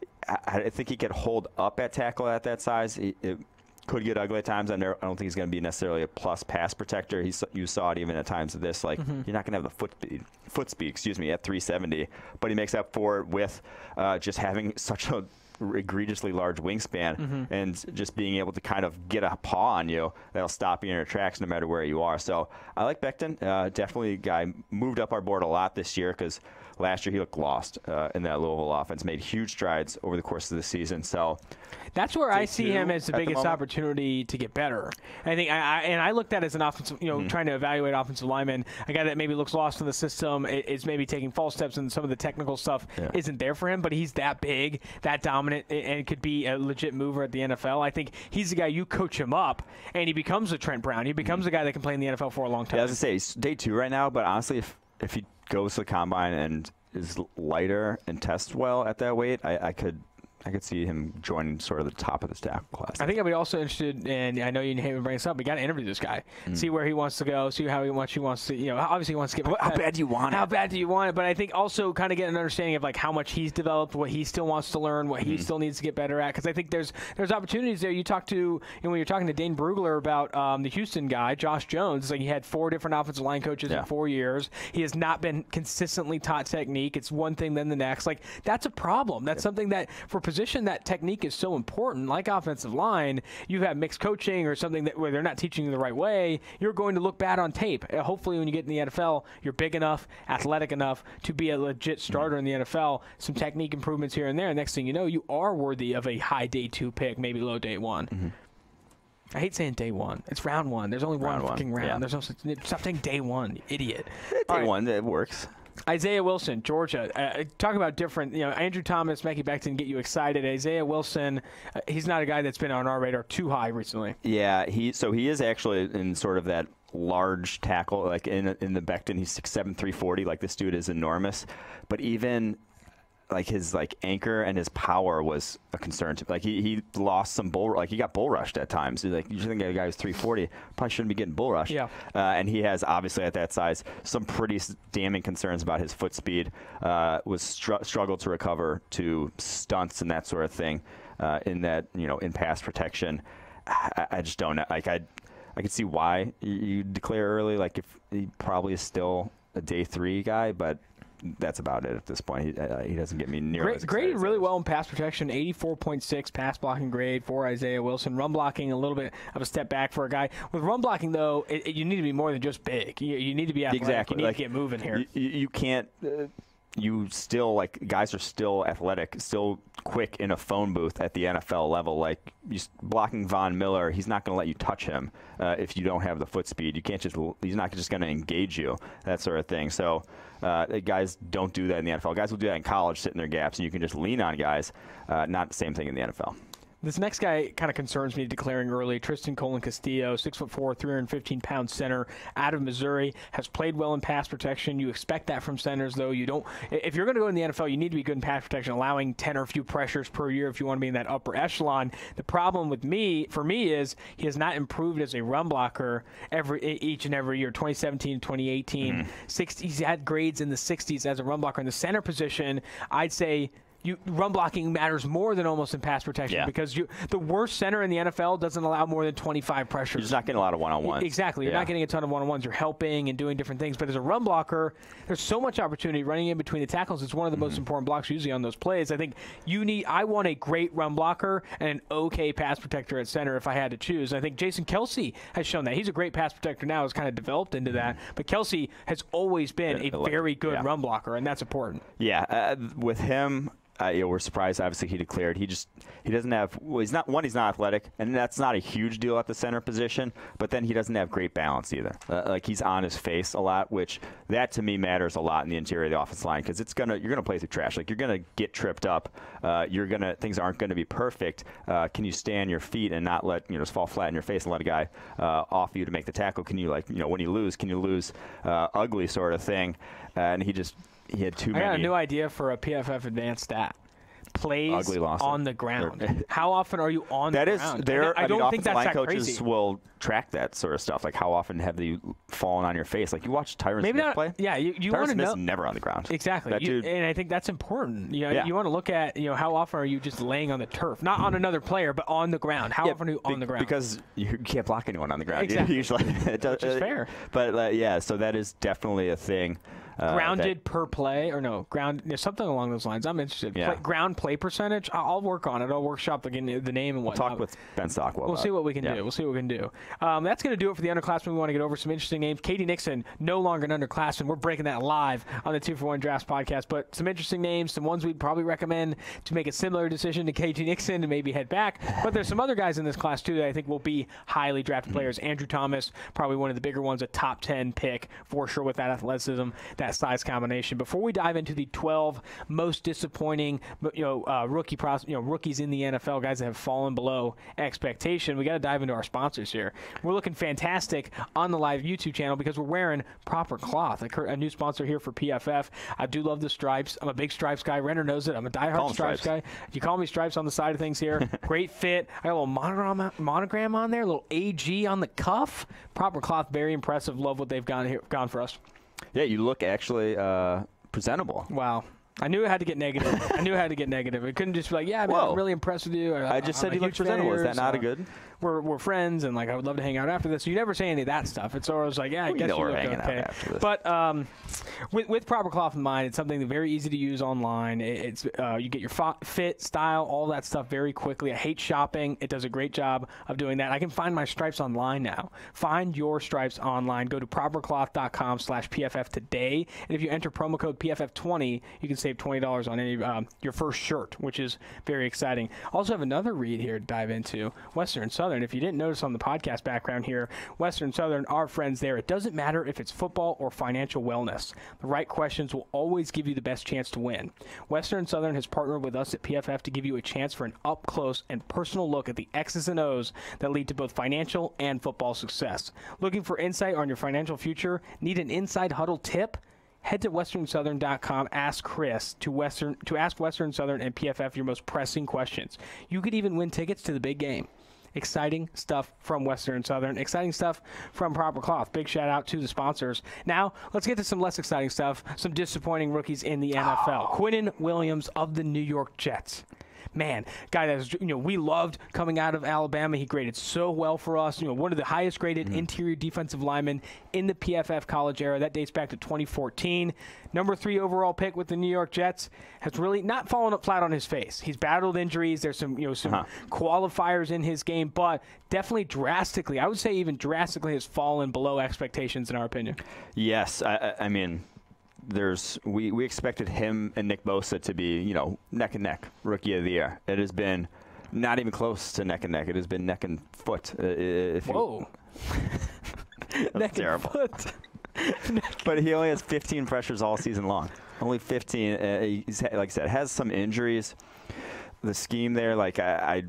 I think he could hold up at tackle at that size. It could get ugly at times. I don't think he's going to be necessarily a plus pass protector. You saw it even at times of this. Like, you're not going to have the foot speed, at 370, but he makes up for it with just having such a egregiously large wingspan and just being able to kind of get a paw on you that'll stop you in your tracks no matter where you are. So I like Becton. Definitely a guy moved up our board a lot this year, because last year he looked lost in that Louisville offense, made huge strides over the course of the season. So that's where I see him as the biggest opportunity to get better. I think I looked at it as an offensive, trying to evaluate offensive lineman, a guy that maybe looks lost in the system, is maybe taking false steps, and some of the technical stuff isn't there for him, but he's that big, that dominant, and could be a legit mover at the NFL. I think he's the guy you coach him up, and he becomes a Trent Brown. He becomes a guy that can play in the NFL for a long time. Yeah, I was going to say, he's day 2 right now, but honestly, if he goes to the combine and is lighter and tests well at that weight, I could see him joining sort of the top of the tackle class. I think I'd be also interested, and I know you haven't bring this up, but you got to interview this guy, see where he wants to go, see how he wants to, obviously he wants to get. How bad do you want it? How bad do you want it? But I think also kind of get an understanding of like how much he's developed, what he still wants to learn, what he still needs to get better at. Because I think there's opportunities there. You talk to, when you're talking to Dane Brugler about the Houston guy, Josh Jones, it's like he had 4 different offensive line coaches in 4 years. He has not been consistently taught technique. It's one thing then the next. Like, that's a problem. That's something that for position that technique is so important, like offensive line. You have mixed coaching or something where they're not teaching you the right way, you're going to look bad on tape. Hopefully when you get in the NFL, you're big enough, athletic enough to be a legit starter in the NFL. Some technique improvements here and there. Next thing you know, you are worthy of a high day 2 pick, maybe low day 1. I hate saying day 1. It's round 1. There's only one fucking round. There's no such. Stop saying day 1, you idiot. Day 1, it works. Isaiah Wilson, Georgia. Talk about different, Andrew Thomas, Mekhi Becton get you excited. Isaiah Wilson, he's not a guy that's been on our radar too high recently. Yeah, he is actually in sort of that large tackle, like in the Becton, he's 6'7", 340. Like, this dude is enormous, but even like his anchor and his power was a concern to me. Like, he lost some he got bull rushed at times. You think a guy who's 340 probably shouldn't be getting bull rushed. Yeah. And he has, obviously at that size, some pretty damning concerns about his foot speed. Was struggled to recover to stunts and that sort of thing in that, in pass protection. I just don't know. Like, I could see why you declare early. Like, if he probably is still a day 3 guy, but that's about it at this point. He doesn't get me near as excited. Graded really well in pass protection, 84.6 pass blocking grade for Isaiah Wilson. Run blocking, a little bit of a step back for a guy. With run blocking, though, you need to be more than just big. You need to be athletic. Exactly. You need to get moving here. You can't you still, like, guys are still athletic, still quick in a phone booth at the NFL level. Like, blocking Von Miller, he's not going to let you touch him if you don't have the foot speed. You can't just, he's not just going to engage you, that sort of thing. So guys don't do that in the NFL. Guys will do that in college, sit in their gaps, and you can just lean on guys. Not the same thing in the NFL. This next guy kind of concerns me, declaring early. Tristan Colin Castillo, 6'4", 315-pound center out of Missouri, has played well in pass protection. You expect that from centers, though. You don't. If you're going to go in the NFL, you need to be good in pass protection, allowing 10 or few pressures per year if you want to be in that upper echelon. The problem for me is he has not improved as a run blocker each and every year. 2017, 2018, he's had grades in the 60s as a run blocker in the center position. I'd say run blocking matters more than almost in pass protection because the worst center in the NFL doesn't allow more than 25 pressures. You're just not getting a lot of one-on-ones. Exactly. You're not getting a ton of one-on-ones. You're helping and doing different things. But as a run blocker, there's so much opportunity running in between the tackles. It's one of the most important blocks usually on those plays. I think I want a great run blocker and an okay pass protector at center if I had to choose. I think Jason Kelce has shown that. He's a great pass protector now. Has kind of developed into that. But Kelce has always been a very good run blocker, and that's important. Yeah. With him, we're surprised. Obviously, he declared he doesn't have. Well, he's not athletic, and that's not a huge deal at the center position. But then he doesn't have great balance either. Like, he's on his face a lot, which that to me matters a lot in the interior of the offensive line, because you're gonna play through trash. Like, you're gonna get tripped up. Things aren't gonna be perfect. Can you stay on your feet and not let just fall flat in your face and let a guy off you to make the tackle? Can you when you lose? Can you lose ugly sort of thing? And he had too many. I got a new idea for a PFF advanced stat. Plays on the ground. How often are you on the ground? I don't think that's that coaches crazy. Will track that sort of stuff. Like, how often have they fallen on your face? Like, you watch Tyron Smith play? Yeah, you want to know. Smith's never on the ground. Exactly. And I think that's important. You want to look at, how often are you just laying on the turf? Not on another player, but on the ground. How often are you on the ground? Because you can't block anyone on the ground. Exactly. Usually. Which is fair. But, so that is definitely a thing. Grounded per play, or no, something along those lines. I'm interested. Yeah. Ground play percentage, I'll work on it. I'll workshop the name and whatnot. We'll talk with Ben Stockwell. We'll see what we can do. We'll see what we can do. That's going to do it for the underclassmen. We want to get over some interesting names. Katie Nixon, no longer an underclassman. We're breaking that live on the 2-for-1 Drafts podcast. But some interesting names, some ones we'd probably recommend to make a similar decision to Katie Nixon and maybe head back. But there's some other guys in this class, too, that I think will be highly drafted players. Andrew Thomas, probably one of the bigger ones, a top 10 pick for sure with that athleticism, that size combination. Before we dive into the 12 most disappointing, rookies in the NFL, guys that have fallen below expectation, we got to dive into our sponsors here. We're looking fantastic on the live YouTube channel because we're wearing Proper Cloth, a new sponsor here for PFF. I do love the stripes. I'm a big stripes guy. Renner knows it. I'm a diehard stripes guy. You call me stripes on the side of things here. Great fit. I got a little monogram on there, a little AG on the cuff. Proper Cloth, very impressive. Love what they've gone for us. Yeah, you look actually presentable. Wow. I knew it had to get negative. It couldn't just be like, I'm really impressed with you. I just said you looked presentable. Is that not a good? We're friends, and I would love to hang out after this. So you never say any of that stuff. It's always like, I guess you look okay. But with Proper Cloth in mind, it's something very easy to use online. It's you get your fit, style, all that stuff very quickly. I hate shopping. It does a great job of doing that. I can find my stripes online now. Find your stripes online. Go to propercloth.com/PFF today, and if you enter promo code PFF20, you can save $20 on any your first shirt, which is very exciting. Also have another read here to dive into. Western Southern. If you didn't notice on the podcast background here, Western Southern, our friends there. It doesn't matter if it's football or financial wellness. The right questions will always give you the best chance to win. Western Southern has partnered with us at PFF to give you a chance for an up-close and personal look at the X's and O's that lead to both financial and football success. Looking for insight on your financial future? Need an inside huddle tip? Head to westernsouthern.com, ask Chris to ask Western Southern and PFF your most pressing questions. You could even win tickets to the big game. Exciting stuff from Western Southern. Exciting stuff from Proper Cloth. Big shout out to the sponsors. Now, let's get to some less exciting stuff. Some disappointing rookies in the NFL. Quinnen Williams of the New York Jets. Man, guy that we loved coming out of Alabama. He graded so well for us. One of the highest graded interior defensive linemen in the PFF college era. That dates back to 2014. Number 3 overall pick with the New York Jets. Has really not fallen up flat on his face. He's battled injuries. There's some qualifiers in his game, but definitely drastically, I would say even drastically, has fallen below expectations in our opinion. Yes, I mean, we expected him and Nick Bosa to be, neck and neck, rookie of the year. It has been not even close to neck and neck. It has been neck and foot. Whoa. Neck terrible. And foot. But he only has 15 pressures all season long. Only 15. He's, like I said, has some injuries. The scheme there, I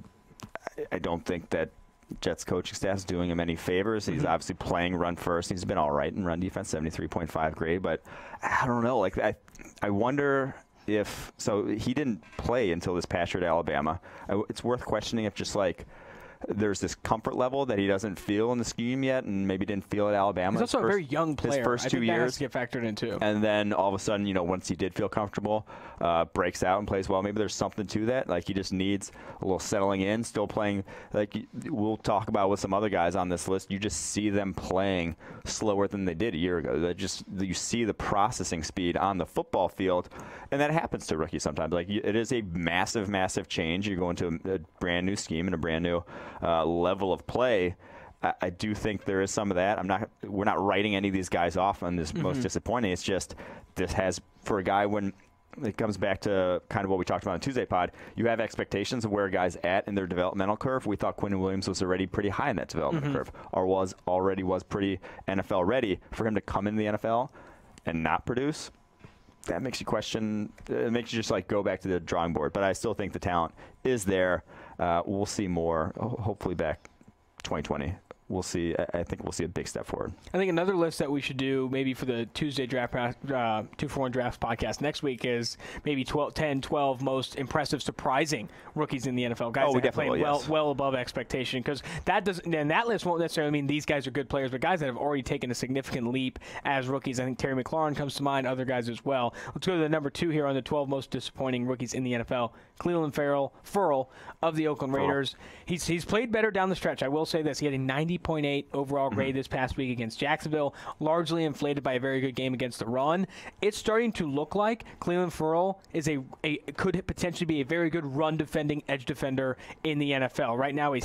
don't think that Jets coaching staff is doing him any favors. He's obviously playing run first. He's been all right in run defense, 73.5 grade. But I don't know. I wonder if – so he didn't play until this past year at Alabama. It's worth questioning if just there's this comfort level that he doesn't feel in the scheme yet, and maybe didn't feel at Alabama. He's also a very young player. His first 2 years. That has to get factored in too. And then all of a sudden, once he did feel comfortable, breaks out and plays well. Maybe there's something to that. He just needs a little settling in. Still playing. We'll talk about with some other guys on this list. You just see them playing slower than they did a year ago. You see the processing speed on the football field, and that happens to rookies sometimes. It is a massive, massive change. You go into a brand new scheme and a brand new level of play. I do think there is some of that. We're not writing any of these guys off on this most disappointing. It's just this has, for a guy, when it comes back to kind of what we talked about on Tuesday pod, you have expectations of where a guy's at in their developmental curve. We thought Quinn Williams was already pretty high in that developmental curve, or was pretty NFL ready. For him to come in the NFL and not produce, that makes you question. It makes you just go back to the drawing board. But I still think the talent is there. We'll see more. Hopefully, back 2020. We'll see. I think we'll see a big step forward. I think another list that we should do maybe for the Tuesday draft 2-for-1 drafts podcast next week is maybe 12 most impressive, surprising rookies in the NFL. Guys that are playing well above expectation, because that list won't necessarily mean these guys are good players, but guys that have already taken a significant leap as rookies. I think Terry McLaurin comes to mind, other guys as well. Let's go to the number 2 here on the 12 most disappointing rookies in the NFL. Clelin Ferrell of the Oakland Raiders. He's played better down the stretch. I will say this. He had a 90.8 overall grade this past week against Jacksonville, largely inflated by a very good game against the run. It's starting to look like Clelin Ferrell is could potentially be a very good run-defending edge defender in the NFL. Right now, a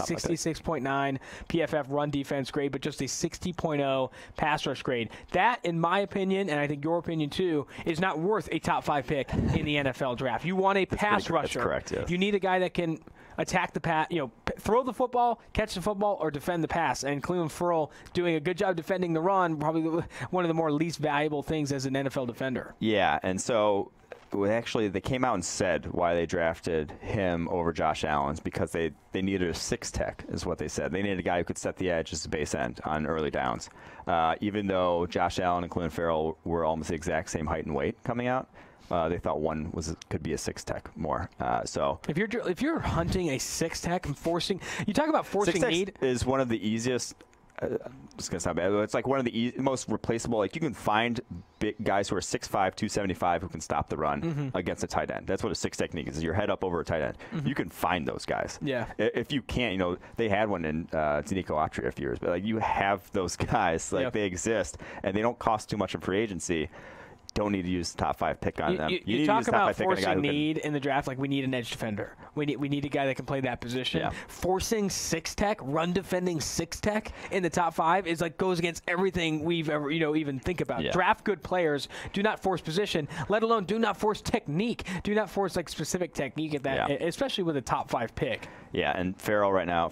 66.9 PFF run defense grade, but just a 60.0 pass rush grade. That, in my opinion, and I think your opinion too, is not worth a top 5 pick in the NFL draft. You want a pass rusher. That's correct, yes. You need a guy that can attack the pass, throw the football, catch the football, or defend the pass. And Clelin Ferrell doing a good job defending the run, probably one of the more least valuable things as an NFL defender. Yeah, and so actually they came out and said why they drafted him over Josh Allen, because they needed a 6 tech, is what they said. They needed a guy who could set the edge as a base end on early downs. Even though Josh Allen and Clelin Ferrell were almost the exact same height and weight coming out, they thought one could be a 6 tech more. So if you're hunting a 6 tech and forcing, you talk about forcing need, is one of the easiest. It's gonna sound bad. It's one of the most replaceable. You can find big guys who are 6'5", 275 who can stop the run against a tight end. That's what a 6 technique is. Your head up over a tight end. You can find those guys. Yeah. If you can't, they had one in Danico Autry a few years, but you have those guys. They exist, and they don't cost too much in free agency. Don't need to use the top 5 pick on them. You talk about forcing need in the draft, we need an edge defender. We need a guy that can play that position. Yeah. Forcing 6 tech, run defending 6 tech in the top 5 is goes against everything we've ever even think about. Yeah. Draft good players. Do not force position. Let alone do not force technique. Do not force specific technique at that, especially with a top 5 pick. Yeah, and Ferrell, has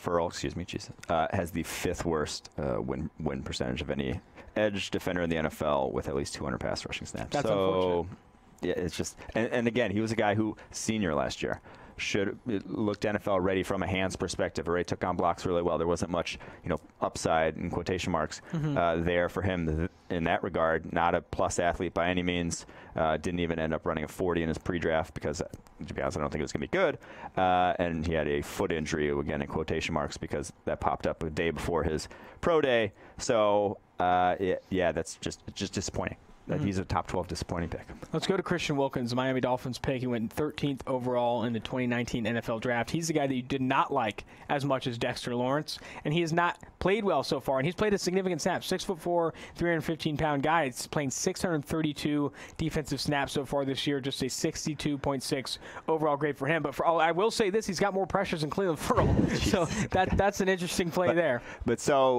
the 5th worst win percentage of any edge defender in the NFL with at least 200 pass rushing snaps. That's unfortunate. Yeah, it's just, and again, he was a guy who senior last year looked NFL ready from a hands perspective. Already took on blocks really well. There wasn't much, upside in quotation marks there for him in that regard. Not a plus athlete by any means. Didn't even end up running a 40 in his pre-draft because, to be honest, I don't think it was going to be good. And he had a foot injury, again in quotation marks, because that popped up a day before his pro day. So that's just disappointing. That he's a top 12 disappointing pick. Let's go to Christian Wilkins, the Miami Dolphins pick. He went 13th overall in the 2019 NFL Draft. He's the guy that you did not like as much as Dexter Lawrence, and he has not played well so far. And he's played a significant snap. 6'4", 315-pound guy. He's playing 632 defensive snaps so far this year. Just a 62.6 overall grade for him. But I will say this: he's got more pressures than Clelin Ferrell. So that's an interesting play there. But so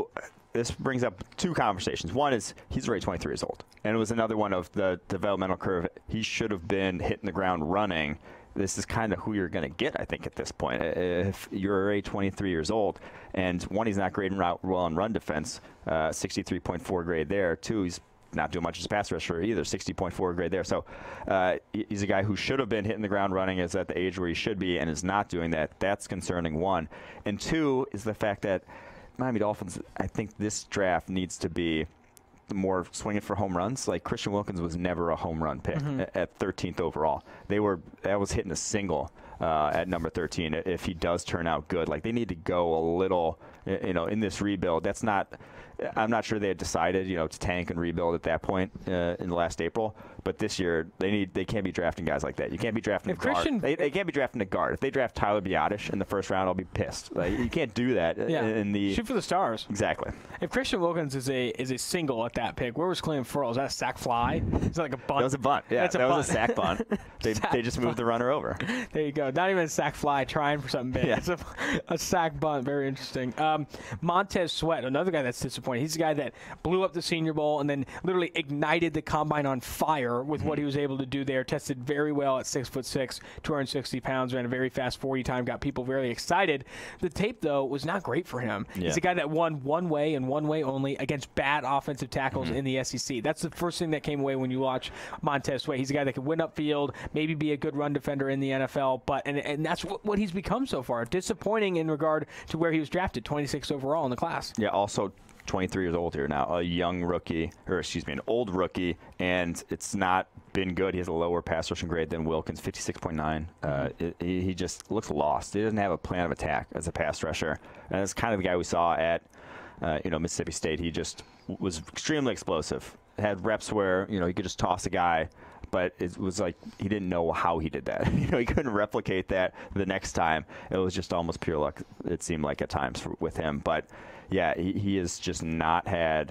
this brings up two conversations. One is he's already 23 years old, and it was another one of the developmental curve. He should have been hitting the ground running. This is kind of who you're going to get, I think, at this point. If you're already 23 years old, and one, he's not grading well on run defense, 63.4 grade there. Two, he's not doing much as a pass rusher either, 60.4 grade there. So he's a guy who should have been hitting the ground running, is at the age where he should be, and is not doing that. That's concerning, one. And two is the fact that Miami Dolphins, I think this draft needs to be more swinging for home runs. Like Christian Wilkins was never a home run pick at 13th overall. That was hitting a single at number 13 if he does turn out good. Like they need to go a little, in this rebuild. I'm not sure they had decided, to tank and rebuild at that point in the last April. But this year, they can't be drafting guys like that. You can't be drafting a guard. They can't be drafting a guard. If they draft Tyler Biotish in the first round, I'll be pissed. Like, you can't do that. Shoot for the stars. Exactly. If Christian Wilkins is a single at that pick, where was Clelin Ferrell? Is that a sack fly? Is that like a bunt? That was a bunt. Yeah, that was a sack bunt. They just moved the runner over. There you go. Not even a sack fly, trying for something big. Yeah. It's a sack bunt. Very interesting. Montez Sweat, another guy that's disappointing. He's a guy that blew up the Senior Bowl and then literally ignited the combine on fire with what he was able to do there. Tested very well at 6'6", 260 pounds, ran a very fast 40 time, got people very excited. The tape, though, was not great for him. Yeah. He's a guy that won one way and one way only against bad offensive tackles in the SEC. That's the first thing that came away when you watch Montez Sweat. He's a guy that can win upfield, maybe be a good run defender in the NFL, and that's what he's become so far. Disappointing in regard to where he was drafted, 26th overall in the class. Yeah, also 23 years old here now, an old rookie, and it's not been good. He has a lower pass rushing grade than Wilkins, 56.9. He just looks lost. He doesn't have a plan of attack as a pass rusher, and it's kind of the guy we saw at Mississippi State. He just was extremely explosive. Had reps where he could just toss a guy, but it was like he didn't know how he did that. He couldn't replicate that the next time. It was just almost pure luck, it seemed like at times with him. But yeah, he has just not had.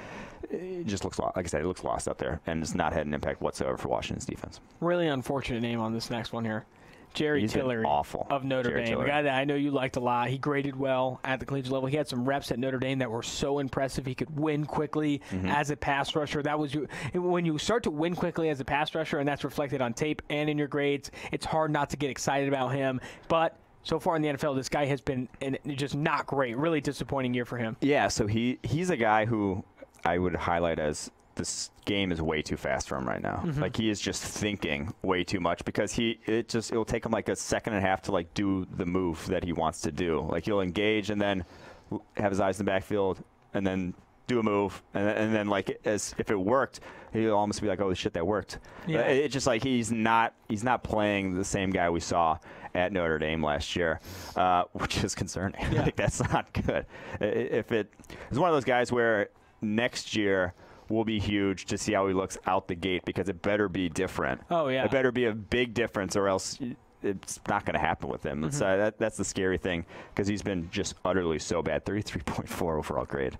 It just looks, like I said, he looks lost out there, and has not had an impact whatsoever for Washington's defense. Really unfortunate name on this next one here. Jerry Tillery of Notre Dame, a guy that I know you liked a lot. He graded well at the collegiate level. He had some reps at Notre Dame that were so impressive. He could win quickly as a pass rusher. That was when you start to win quickly as a pass rusher, and that's reflected on tape and in your grades, it's hard not to get excited about him. But so far in the NFL, this guy has been just not great. Really disappointing year for him. Yeah, so he's a guy who I would highlight as this game is way too fast for him right now. Like he is just thinking way too much because it'll take him like a second and a half to like do the move that he wants to do. Like he'll engage and then have his eyes in the backfield and then do a move and then like as if it worked, he'll almost be like, oh shit, that worked. Yeah. It's just like he's not playing the same guy we saw at Notre Dame last year, which is concerning. Yeah. Like that's not good. If it's one of those guys where next year will be huge to see how he looks out the gate because it better be different. Oh, yeah. It better be a big difference or else it's not going to happen with him. That's the scary thing because he's been just utterly so bad. 33.4 overall grade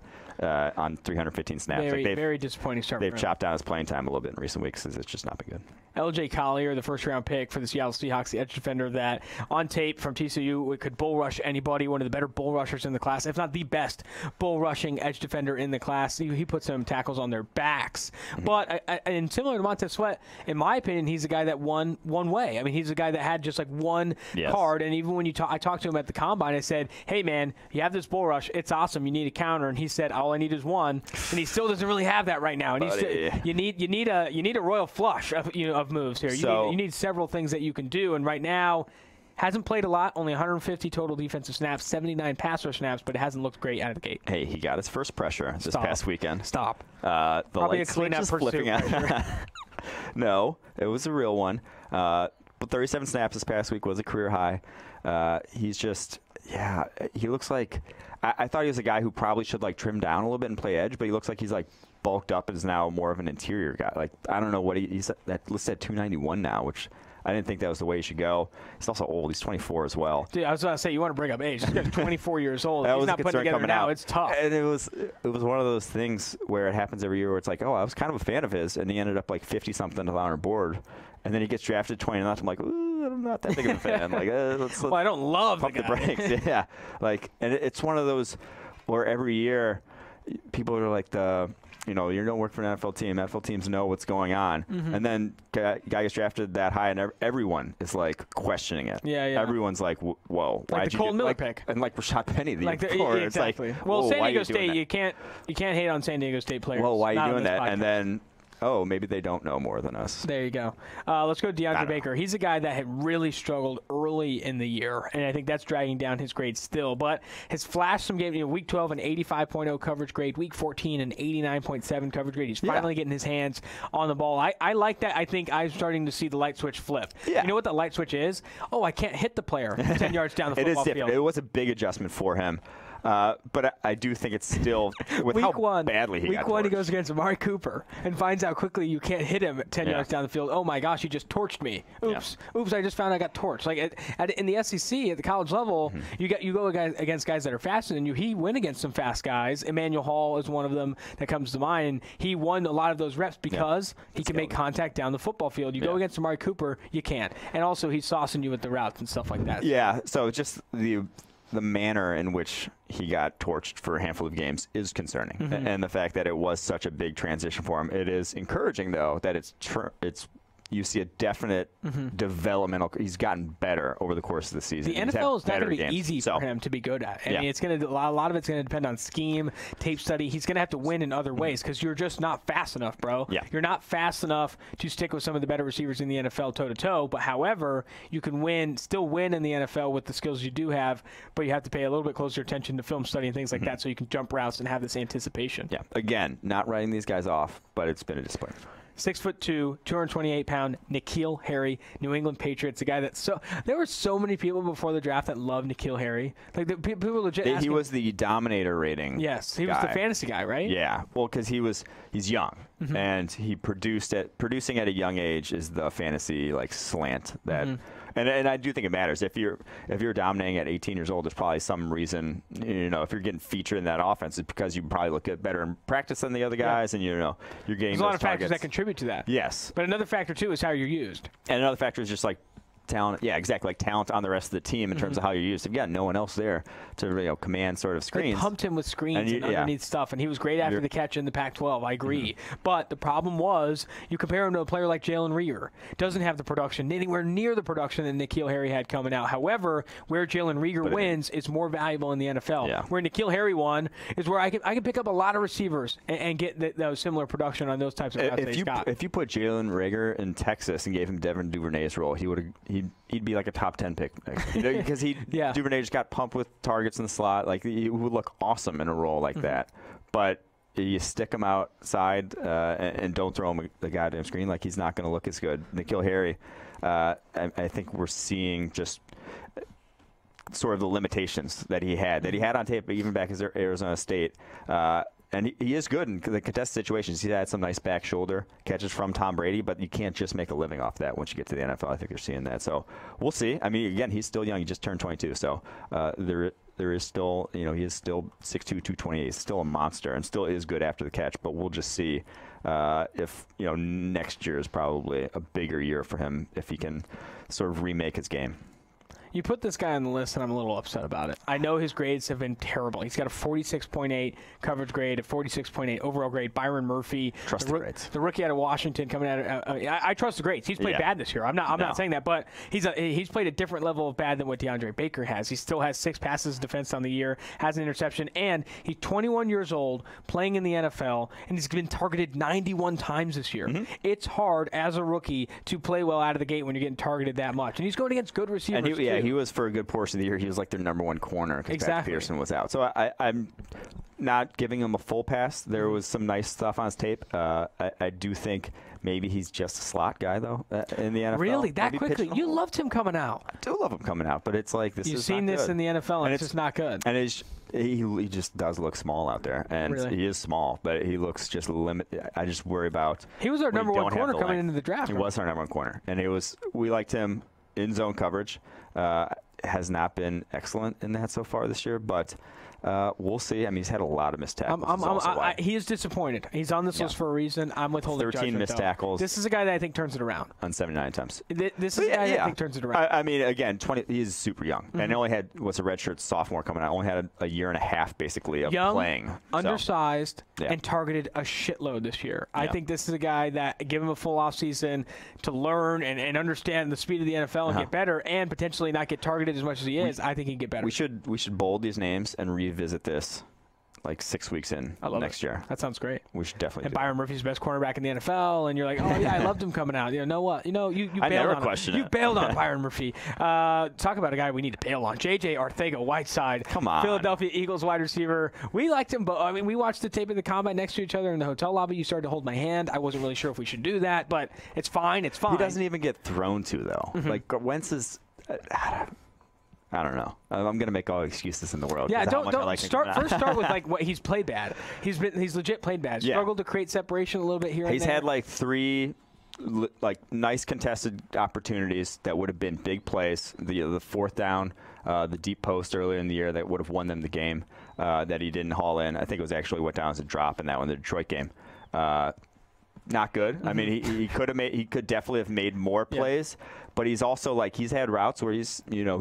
on 315 snaps. Very disappointing start. They've chopped down his playing time a little bit in recent weeks because it's just not been good. L.J. Collier, the first-round pick for the Seattle Seahawks, the edge defender that on tape from TCU could bull rush anybody, one of the better bull rushers in the class, if not the best bull rushing edge defender in the class. He put some tackles on their backs. But and similar to Montez Sweat, in my opinion, he's a guy that won one way. I mean, he's a guy that had just like one card. And even when I talked to him at the combine, I said, hey, man, you have this bull rush. It's awesome. You need a counter. And he said, all I need is one. And he still doesn't really have that right now. And you need a royal flush of moves here. You need several things that you can do, and right now hasn't played a lot, only 150 total defensive snaps, 79 pass rush snaps, but it hasn't looked great out of the gate. Hey, he got his first pressure this past weekend. Probably a cleanup flipping out. No, it was a real one. But 37 snaps this past week was a career high. He's just, he looks like I thought he was a guy who probably should like trim down a little bit and play edge, but he looks like he's like bulked up and is now more of an interior guy. Like I don't know what he's listed at 291 now, which I didn't think that was the way he should go. He's also old. He's 24 as well. Dude, I was going to say, you want to bring up age. He's 24 years old. He's not putting together now. It's tough. And it was one of those things where it happens every year where it's like, oh, I was kind of a fan of his, and he ended up like 50-something on our board. And then he gets drafted 29th. I'm like, ooh, I'm not that big of a fan. Like, let's well, I don't love pump the brakes. Yeah. Like, and it's one of those where every year people are like you don't work for an NFL team. NFL teams know what's going on. And then guy gets drafted that high, and everyone is like questioning it. Yeah. Everyone's like, whoa. Like the Colton Miller pick. And like Rashad Penny the year before. Exactly. It's like, well, San Diego State, you can't hate on San Diego State players. Well, why are you doing that? Podcast. And then, maybe they don't know more than us. There you go. Let's go to DeAndre Baker. He's a guy that had really struggled early in the year, and I think that's dragging down his grade still, but has flashed some games. Week 12, an 85.0 coverage grade. Week 14, an 89.7 coverage grade. He's finally getting his hands on the ball. I like that. I think I'm starting to see the light switch flip. Yeah. You know what the light switch is? Oh, I can't hit the player 10 yards down the football field. It was a big adjustment for him. But I do think it's still with badly he got Week 1, he torched. goes against Amari Cooper and finds out quickly you can't hit him 10 yards down the field. Oh, my gosh, he just torched me. Oops, I just found I got torched. Like in the SEC, at the college level, you go against guys that are faster than you. He went against some fast guys. Emmanuel Hall is one of them that comes to mind. And he won a lot of those reps because he can make contact down the football field. You go against Amari Cooper, you can't. And also, he's saucing you with the routes and stuff like that. Yeah, so just the manner in which he got torched for a handful of games is concerning, and the fact that it was such a big transition for him. It is encouraging, though, that you see a definite developmental. He's gotten better over the course of the season. The NFL is not going to be easy for him to be good at. I mean, it's going to a lot of it's going to depend on scheme, tape study. He's going to have to win in other ways because you're just not fast enough, bro. Yeah. You're not fast enough to stick with some of the better receivers in the NFL toe to toe. But however, you can still win in the NFL with the skills you do have. But you have to pay a little bit closer attention to film study and things like that, so you can jump routes and have this anticipation. Yeah. Again, not writing these guys off, but it's been a disappointment. 6'2", 228-pound N'Keal Harry, New England Patriots. A guy that there were so many people before the draft that loved N'Keal Harry. Like people were legit. He was the Dominator rating. Yes, he was the fantasy guy, right? Yeah, well, because he's young and he producing at a young age is the fantasy slant that. And I do think it matters. If you're dominating at 18 years old, there's probably some reason, if you're getting featured in that offense, it's because you probably look better in practice than the other guys, and you're getting There's a lot of factors that contribute to that. Yes. But another factor, too, is how you're used. And another factor is just talent. Yeah, exactly. Talent on the rest of the team in terms of how you're used. Again, no one else there to command sort of screens. They pumped him with screens and underneath stuff, and he was great after the catch in the Pac-12. I agree. But the problem was you compare him to a player like Jalen Reagor. Doesn't have the production, anywhere near the production that N'Keal Harry had coming out. However, where Jalen Reagor wins is more valuable in the NFL. Yeah. Where N'Keal Harry won is where I can pick up a lot of receivers and get those similar production on those types of routes that he's got. If you put Jalen Reagor in Texas and gave him Devin Duvernay's role, he'd be like a top 10 pick, because Duvernay just got pumped with targets in the slot. He would look awesome in a role like that. But you stick him outside and don't throw him the goddamn screen, he's not going to look as good. N'Keal Harry, I think we're seeing just sort of the limitations that he had on tape, even back at Arizona State. And he is good in the contested situations. He had some nice back shoulder catches from Tom Brady, but you can't just make a living off that once you get to the NFL. I think you're seeing that. So we'll see. I mean, again, he's still young. He just turned 22. So there is still, he is still 6'2", 228. He's still a monster and still is good after the catch. But we'll just see if, next year is probably a bigger year for him if he can sort of remake his game. You put this guy on the list, and I'm a little upset about it. I know his grades have been terrible. He's got a 46.8 coverage grade, a 46.8 overall grade. Byron Murphy, trust the grades. The rookie out of Washington, coming out of I trust the grades. He's played bad this year. I'm not saying that, but he's played a different level of bad than what DeAndre Baker has. He still has 6 passes defense on the year, has an interception, and he's 21 years old, playing in the NFL, and he's been targeted 91 times this year. It's hard as a rookie to play well out of the gate when you're getting targeted that much, and he's going against good receivers. And he was, for a good portion of the year, he was their number 1 corner because Patrick Peterson was out. So I'm not giving him a full pass. There was some nice stuff on his tape. I do think maybe he's just a slot guy, though, in the NFL. Really? That maybe quickly? You loved him coming out. I do love him coming out, but it's this You've is seen not this good. in the NFL, and it's just not good. And he just does look small out there, and he is small, but he looks just limited. I just worry about. He was our number 1 corner coming into the draft. He was our number 1 corner, and we liked him in zone coverage. has not been excellent in that so far this year, but we'll see. I mean, he's had a lot of missed tackles. He is disappointed. He's on this list for a reason. I'm withholding 13 missed tackles. This is a guy that I think turns it around. On 79 attempts. This is a guy that I think turns it around. I mean, again, he is super young. And he only was a redshirt sophomore coming out. Only had a year and a half, basically, of playing. Undersized, and targeted a shitload this year. I think this is a guy that, give him a full offseason to learn and understand the speed of the NFL and get better, and potentially not get targeted as much as he is. I think he'd get better. We should bold these names and revisit this like 6 weeks in next year. That sounds great. We should definitely. And Byron Murphy's the best cornerback in the NFL, and you're like, oh yeah, I loved him coming out. You know what? You bailed on him. You bailed on Byron Murphy. Talk about a guy we need to bail on. J.J. Arcega-Whiteside. Come on. Philadelphia Eagles wide receiver. We liked him, but I mean, we watched the tape of the combine next to each other in the hotel lobby. You started to hold my hand. I wasn't really sure if we should do that, but it's fine. It's fine. He doesn't even get thrown to though. Like Wentz is. I don't know. I'm gonna make all the excuses in the world. Yeah, don't start with like what he's played bad. He's legit played bad. Struggled to create separation a little bit here. He's had like 3 like nice contested opportunities that would have been big plays. The fourth down, the deep post earlier in the year that would have won them the game that he didn't haul in. I think it was actually went down as a drop in that one, the Detroit game. Not good. I mean, he could definitely have made more plays, but he's also like he's had routes where he's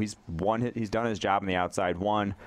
done his job on the outside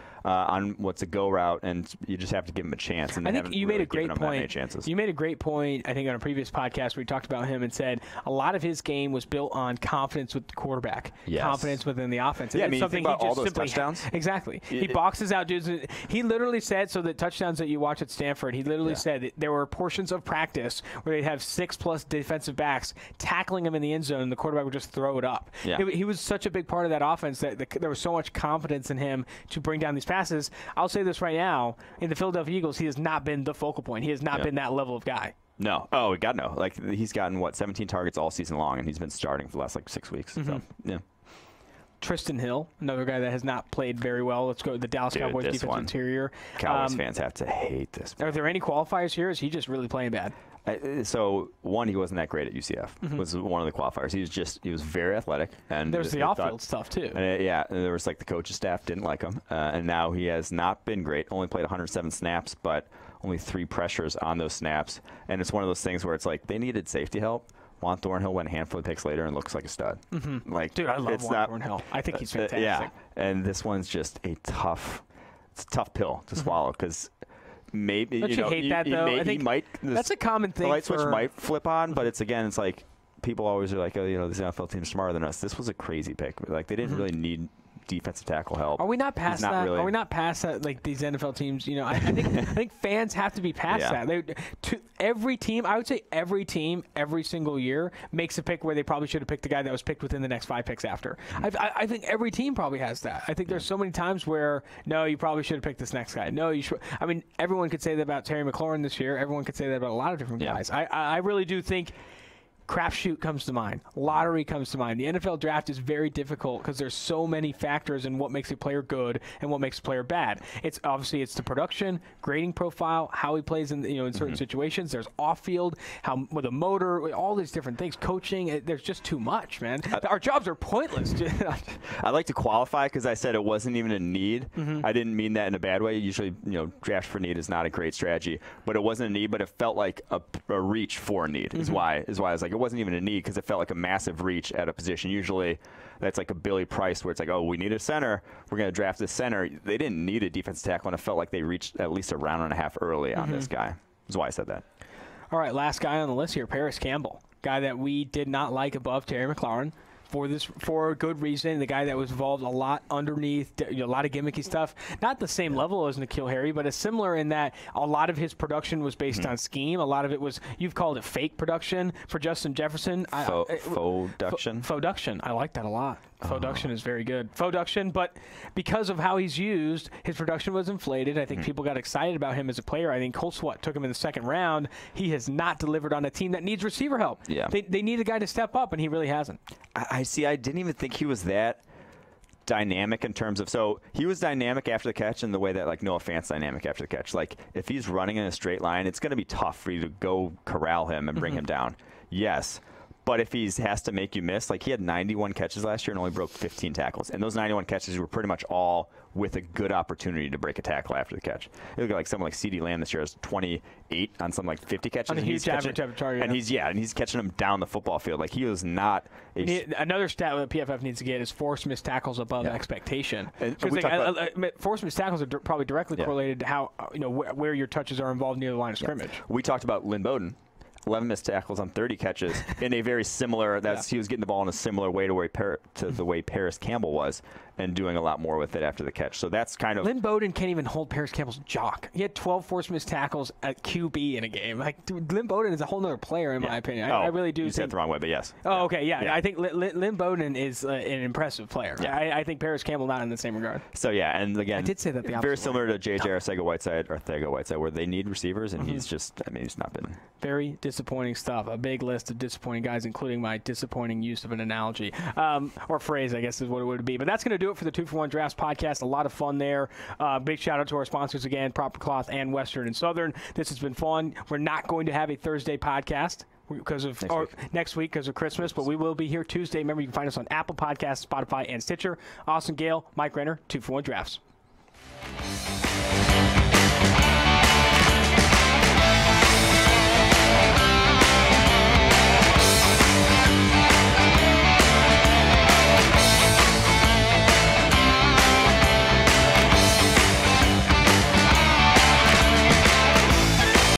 on what's a go route, and you just have to give him a chance. And I think you made a great point. You made a great point. I think on a previous podcast where we talked about him and said a lot of his game was built on confidence with the quarterback, confidence within the offense. Yeah, I mean, something you think about he just all those touchdowns. Exactly. He boxes out dudes. He literally said, so the touchdowns that you watch at Stanford, he literally said that there were portions of practice where they'd have 6+ defensive backs tackling him in the end zone, and the quarterback would just throw it up. Yeah. He was such a big part of that offense that there was so much confidence in him to bring down these passes. I'll say this right now, in the Philadelphia Eagles, he has not been the focal point. He has not been that level of guy. No. Oh, God, no. Like, he's gotten, 17 targets all season long, and he's been starting for the last, 6 weeks. So, yeah. Tristan Hill, another guy that has not played very well. Let's go to the Dallas Cowboys defensive interior. Cowboys fans have to hate this. Are there any qualifiers here? Is he just really playing bad? So, one, he wasn't that great at UCF. Was one of the qualifiers. He was very athletic. And there's the off-field stuff, too. And there was, the coaching staff didn't like him. And now he has not been great. Only played 107 snaps, but only 3 pressures on those snaps. And it's one of those things where it's like they needed safety help. Juan Thornhill went a handful of picks later and looks like a stud. Dude, I love Juan Thornhill. I think he's fantastic. Yeah, and this one's just it's a tough pill to swallow because maybe Don't you hate that though? I think that's a common thing. The light switch might flip on, but it's like people always are like, oh, this NFL team's smarter than us. This was a crazy pick. Like they didn't really need defensive tackle help. Are we not past that? Really. Are we not past that? Like these NFL teams, I think fans have to be past that. Every team, I would say every team, every single year makes a pick where they probably should have picked the guy that was picked within the next 5 picks after. I think every team probably has that. I think there's so many times where no, you probably should have picked this next guy. No, you should. I mean, everyone could say that about Terry McLaurin this year. Everyone could say that about a lot of different guys. I really do think. Crapshoot comes to mind. Lottery comes to mind. The NFL draft is very difficult because there's so many factors in what makes a player good and what makes a player bad. It's the production, grading profile, how he plays in in certain situations. There's off-field, how with a motor, all these different things. Coaching, there's just too much, man. Our jobs are pointless. I'd like to qualify because I said it wasn't even a need. I didn't mean that in a bad way. Usually, draft for need is not a great strategy, but it wasn't a need. But it felt like a reach for a need. Is why I was like. It wasn't even a need because it felt like a massive reach at a position. Usually that's like a Billy Price where it's like, oh, we need a center. We're going to draft this center. They didn't need a defensive tackle, and it felt like they reached at least a round and a half early on this guy. That's why I said that. All right, last guy on the list here, Paris Campbell, guy that we did not like above Terry McLaurin. For a good reason. The guy that was involved a lot underneath, a lot of gimmicky stuff. Not the same level as N'Keal Harry, but it's similar in that a lot of his production was based on scheme. A lot of it was, you've called it fake production for Justin Jefferson. Faux-duction? Faux-duction. I like that a lot. Faux-duction is very good. Faux-duction, but because of how he's used, his production was inflated. I think people got excited about him as a player. I think Cole Sweat took him in the second round. He has not delivered on a team that needs receiver help. Yeah. They need a guy to step up, and he really hasn't. I see. I didn't even think he was that dynamic in terms of, so he was dynamic after the catch in the way that Noah Fant's dynamic after the catch. Like if he's running in a straight line, it's going to be tough for you to go corral him and bring him down. Yes. But if he has to make you miss, like he had 91 catches last year and only broke 15 tackles. And those 91 catches were pretty much all with a good opportunity to break a tackle after the catch. You look at like someone like CeeDee Lamb this year has 28 on some like 50 catches. On a huge average target. And he's catching them down the football field. Like he was not another stat that PFF needs to get is forced missed tackles above expectation. And forced missed tackles are probably directly correlated to how where your touches are involved near the line of scrimmage. We talked about Lynn Bowden. 11 missed tackles on 30 catches in a very similar. He was getting the ball in a similar way to the way Paris Campbell was, and doing a lot more with it after the catch. So that's kind of. Lynn Bowden can't even hold Paris Campbell's jock. He had 12 forced missed tackles at QB in a game. Like, dude, Lynn Bowden is a whole other player in my opinion. I really do. You said it the wrong way, but yes. Oh, okay, yeah. I think Lynn Bowden is an impressive player. Yeah. I think Paris Campbell not in the same regard. So yeah, and again, I did say that the very similar to J.J. Arcega-Whiteside, where they need receivers, and he's just. He's not been. Very disappointing stuff. A big list of disappointing guys, including my disappointing use of an analogy or phrase, I guess is what it would be. But that's going to do it for the 2-for-1 Drafts podcast. A lot of fun there. Big shout out to our sponsors again, Proper Cloth and Western and Southern. This has been fun. We're not going to have a Thursday podcast because of next week because of Christmas, but we will be here Tuesday. Remember, you can find us on Apple Podcasts, Spotify, and Stitcher. Austin Gayle, Mike Renner, 2-for-1 Drafts.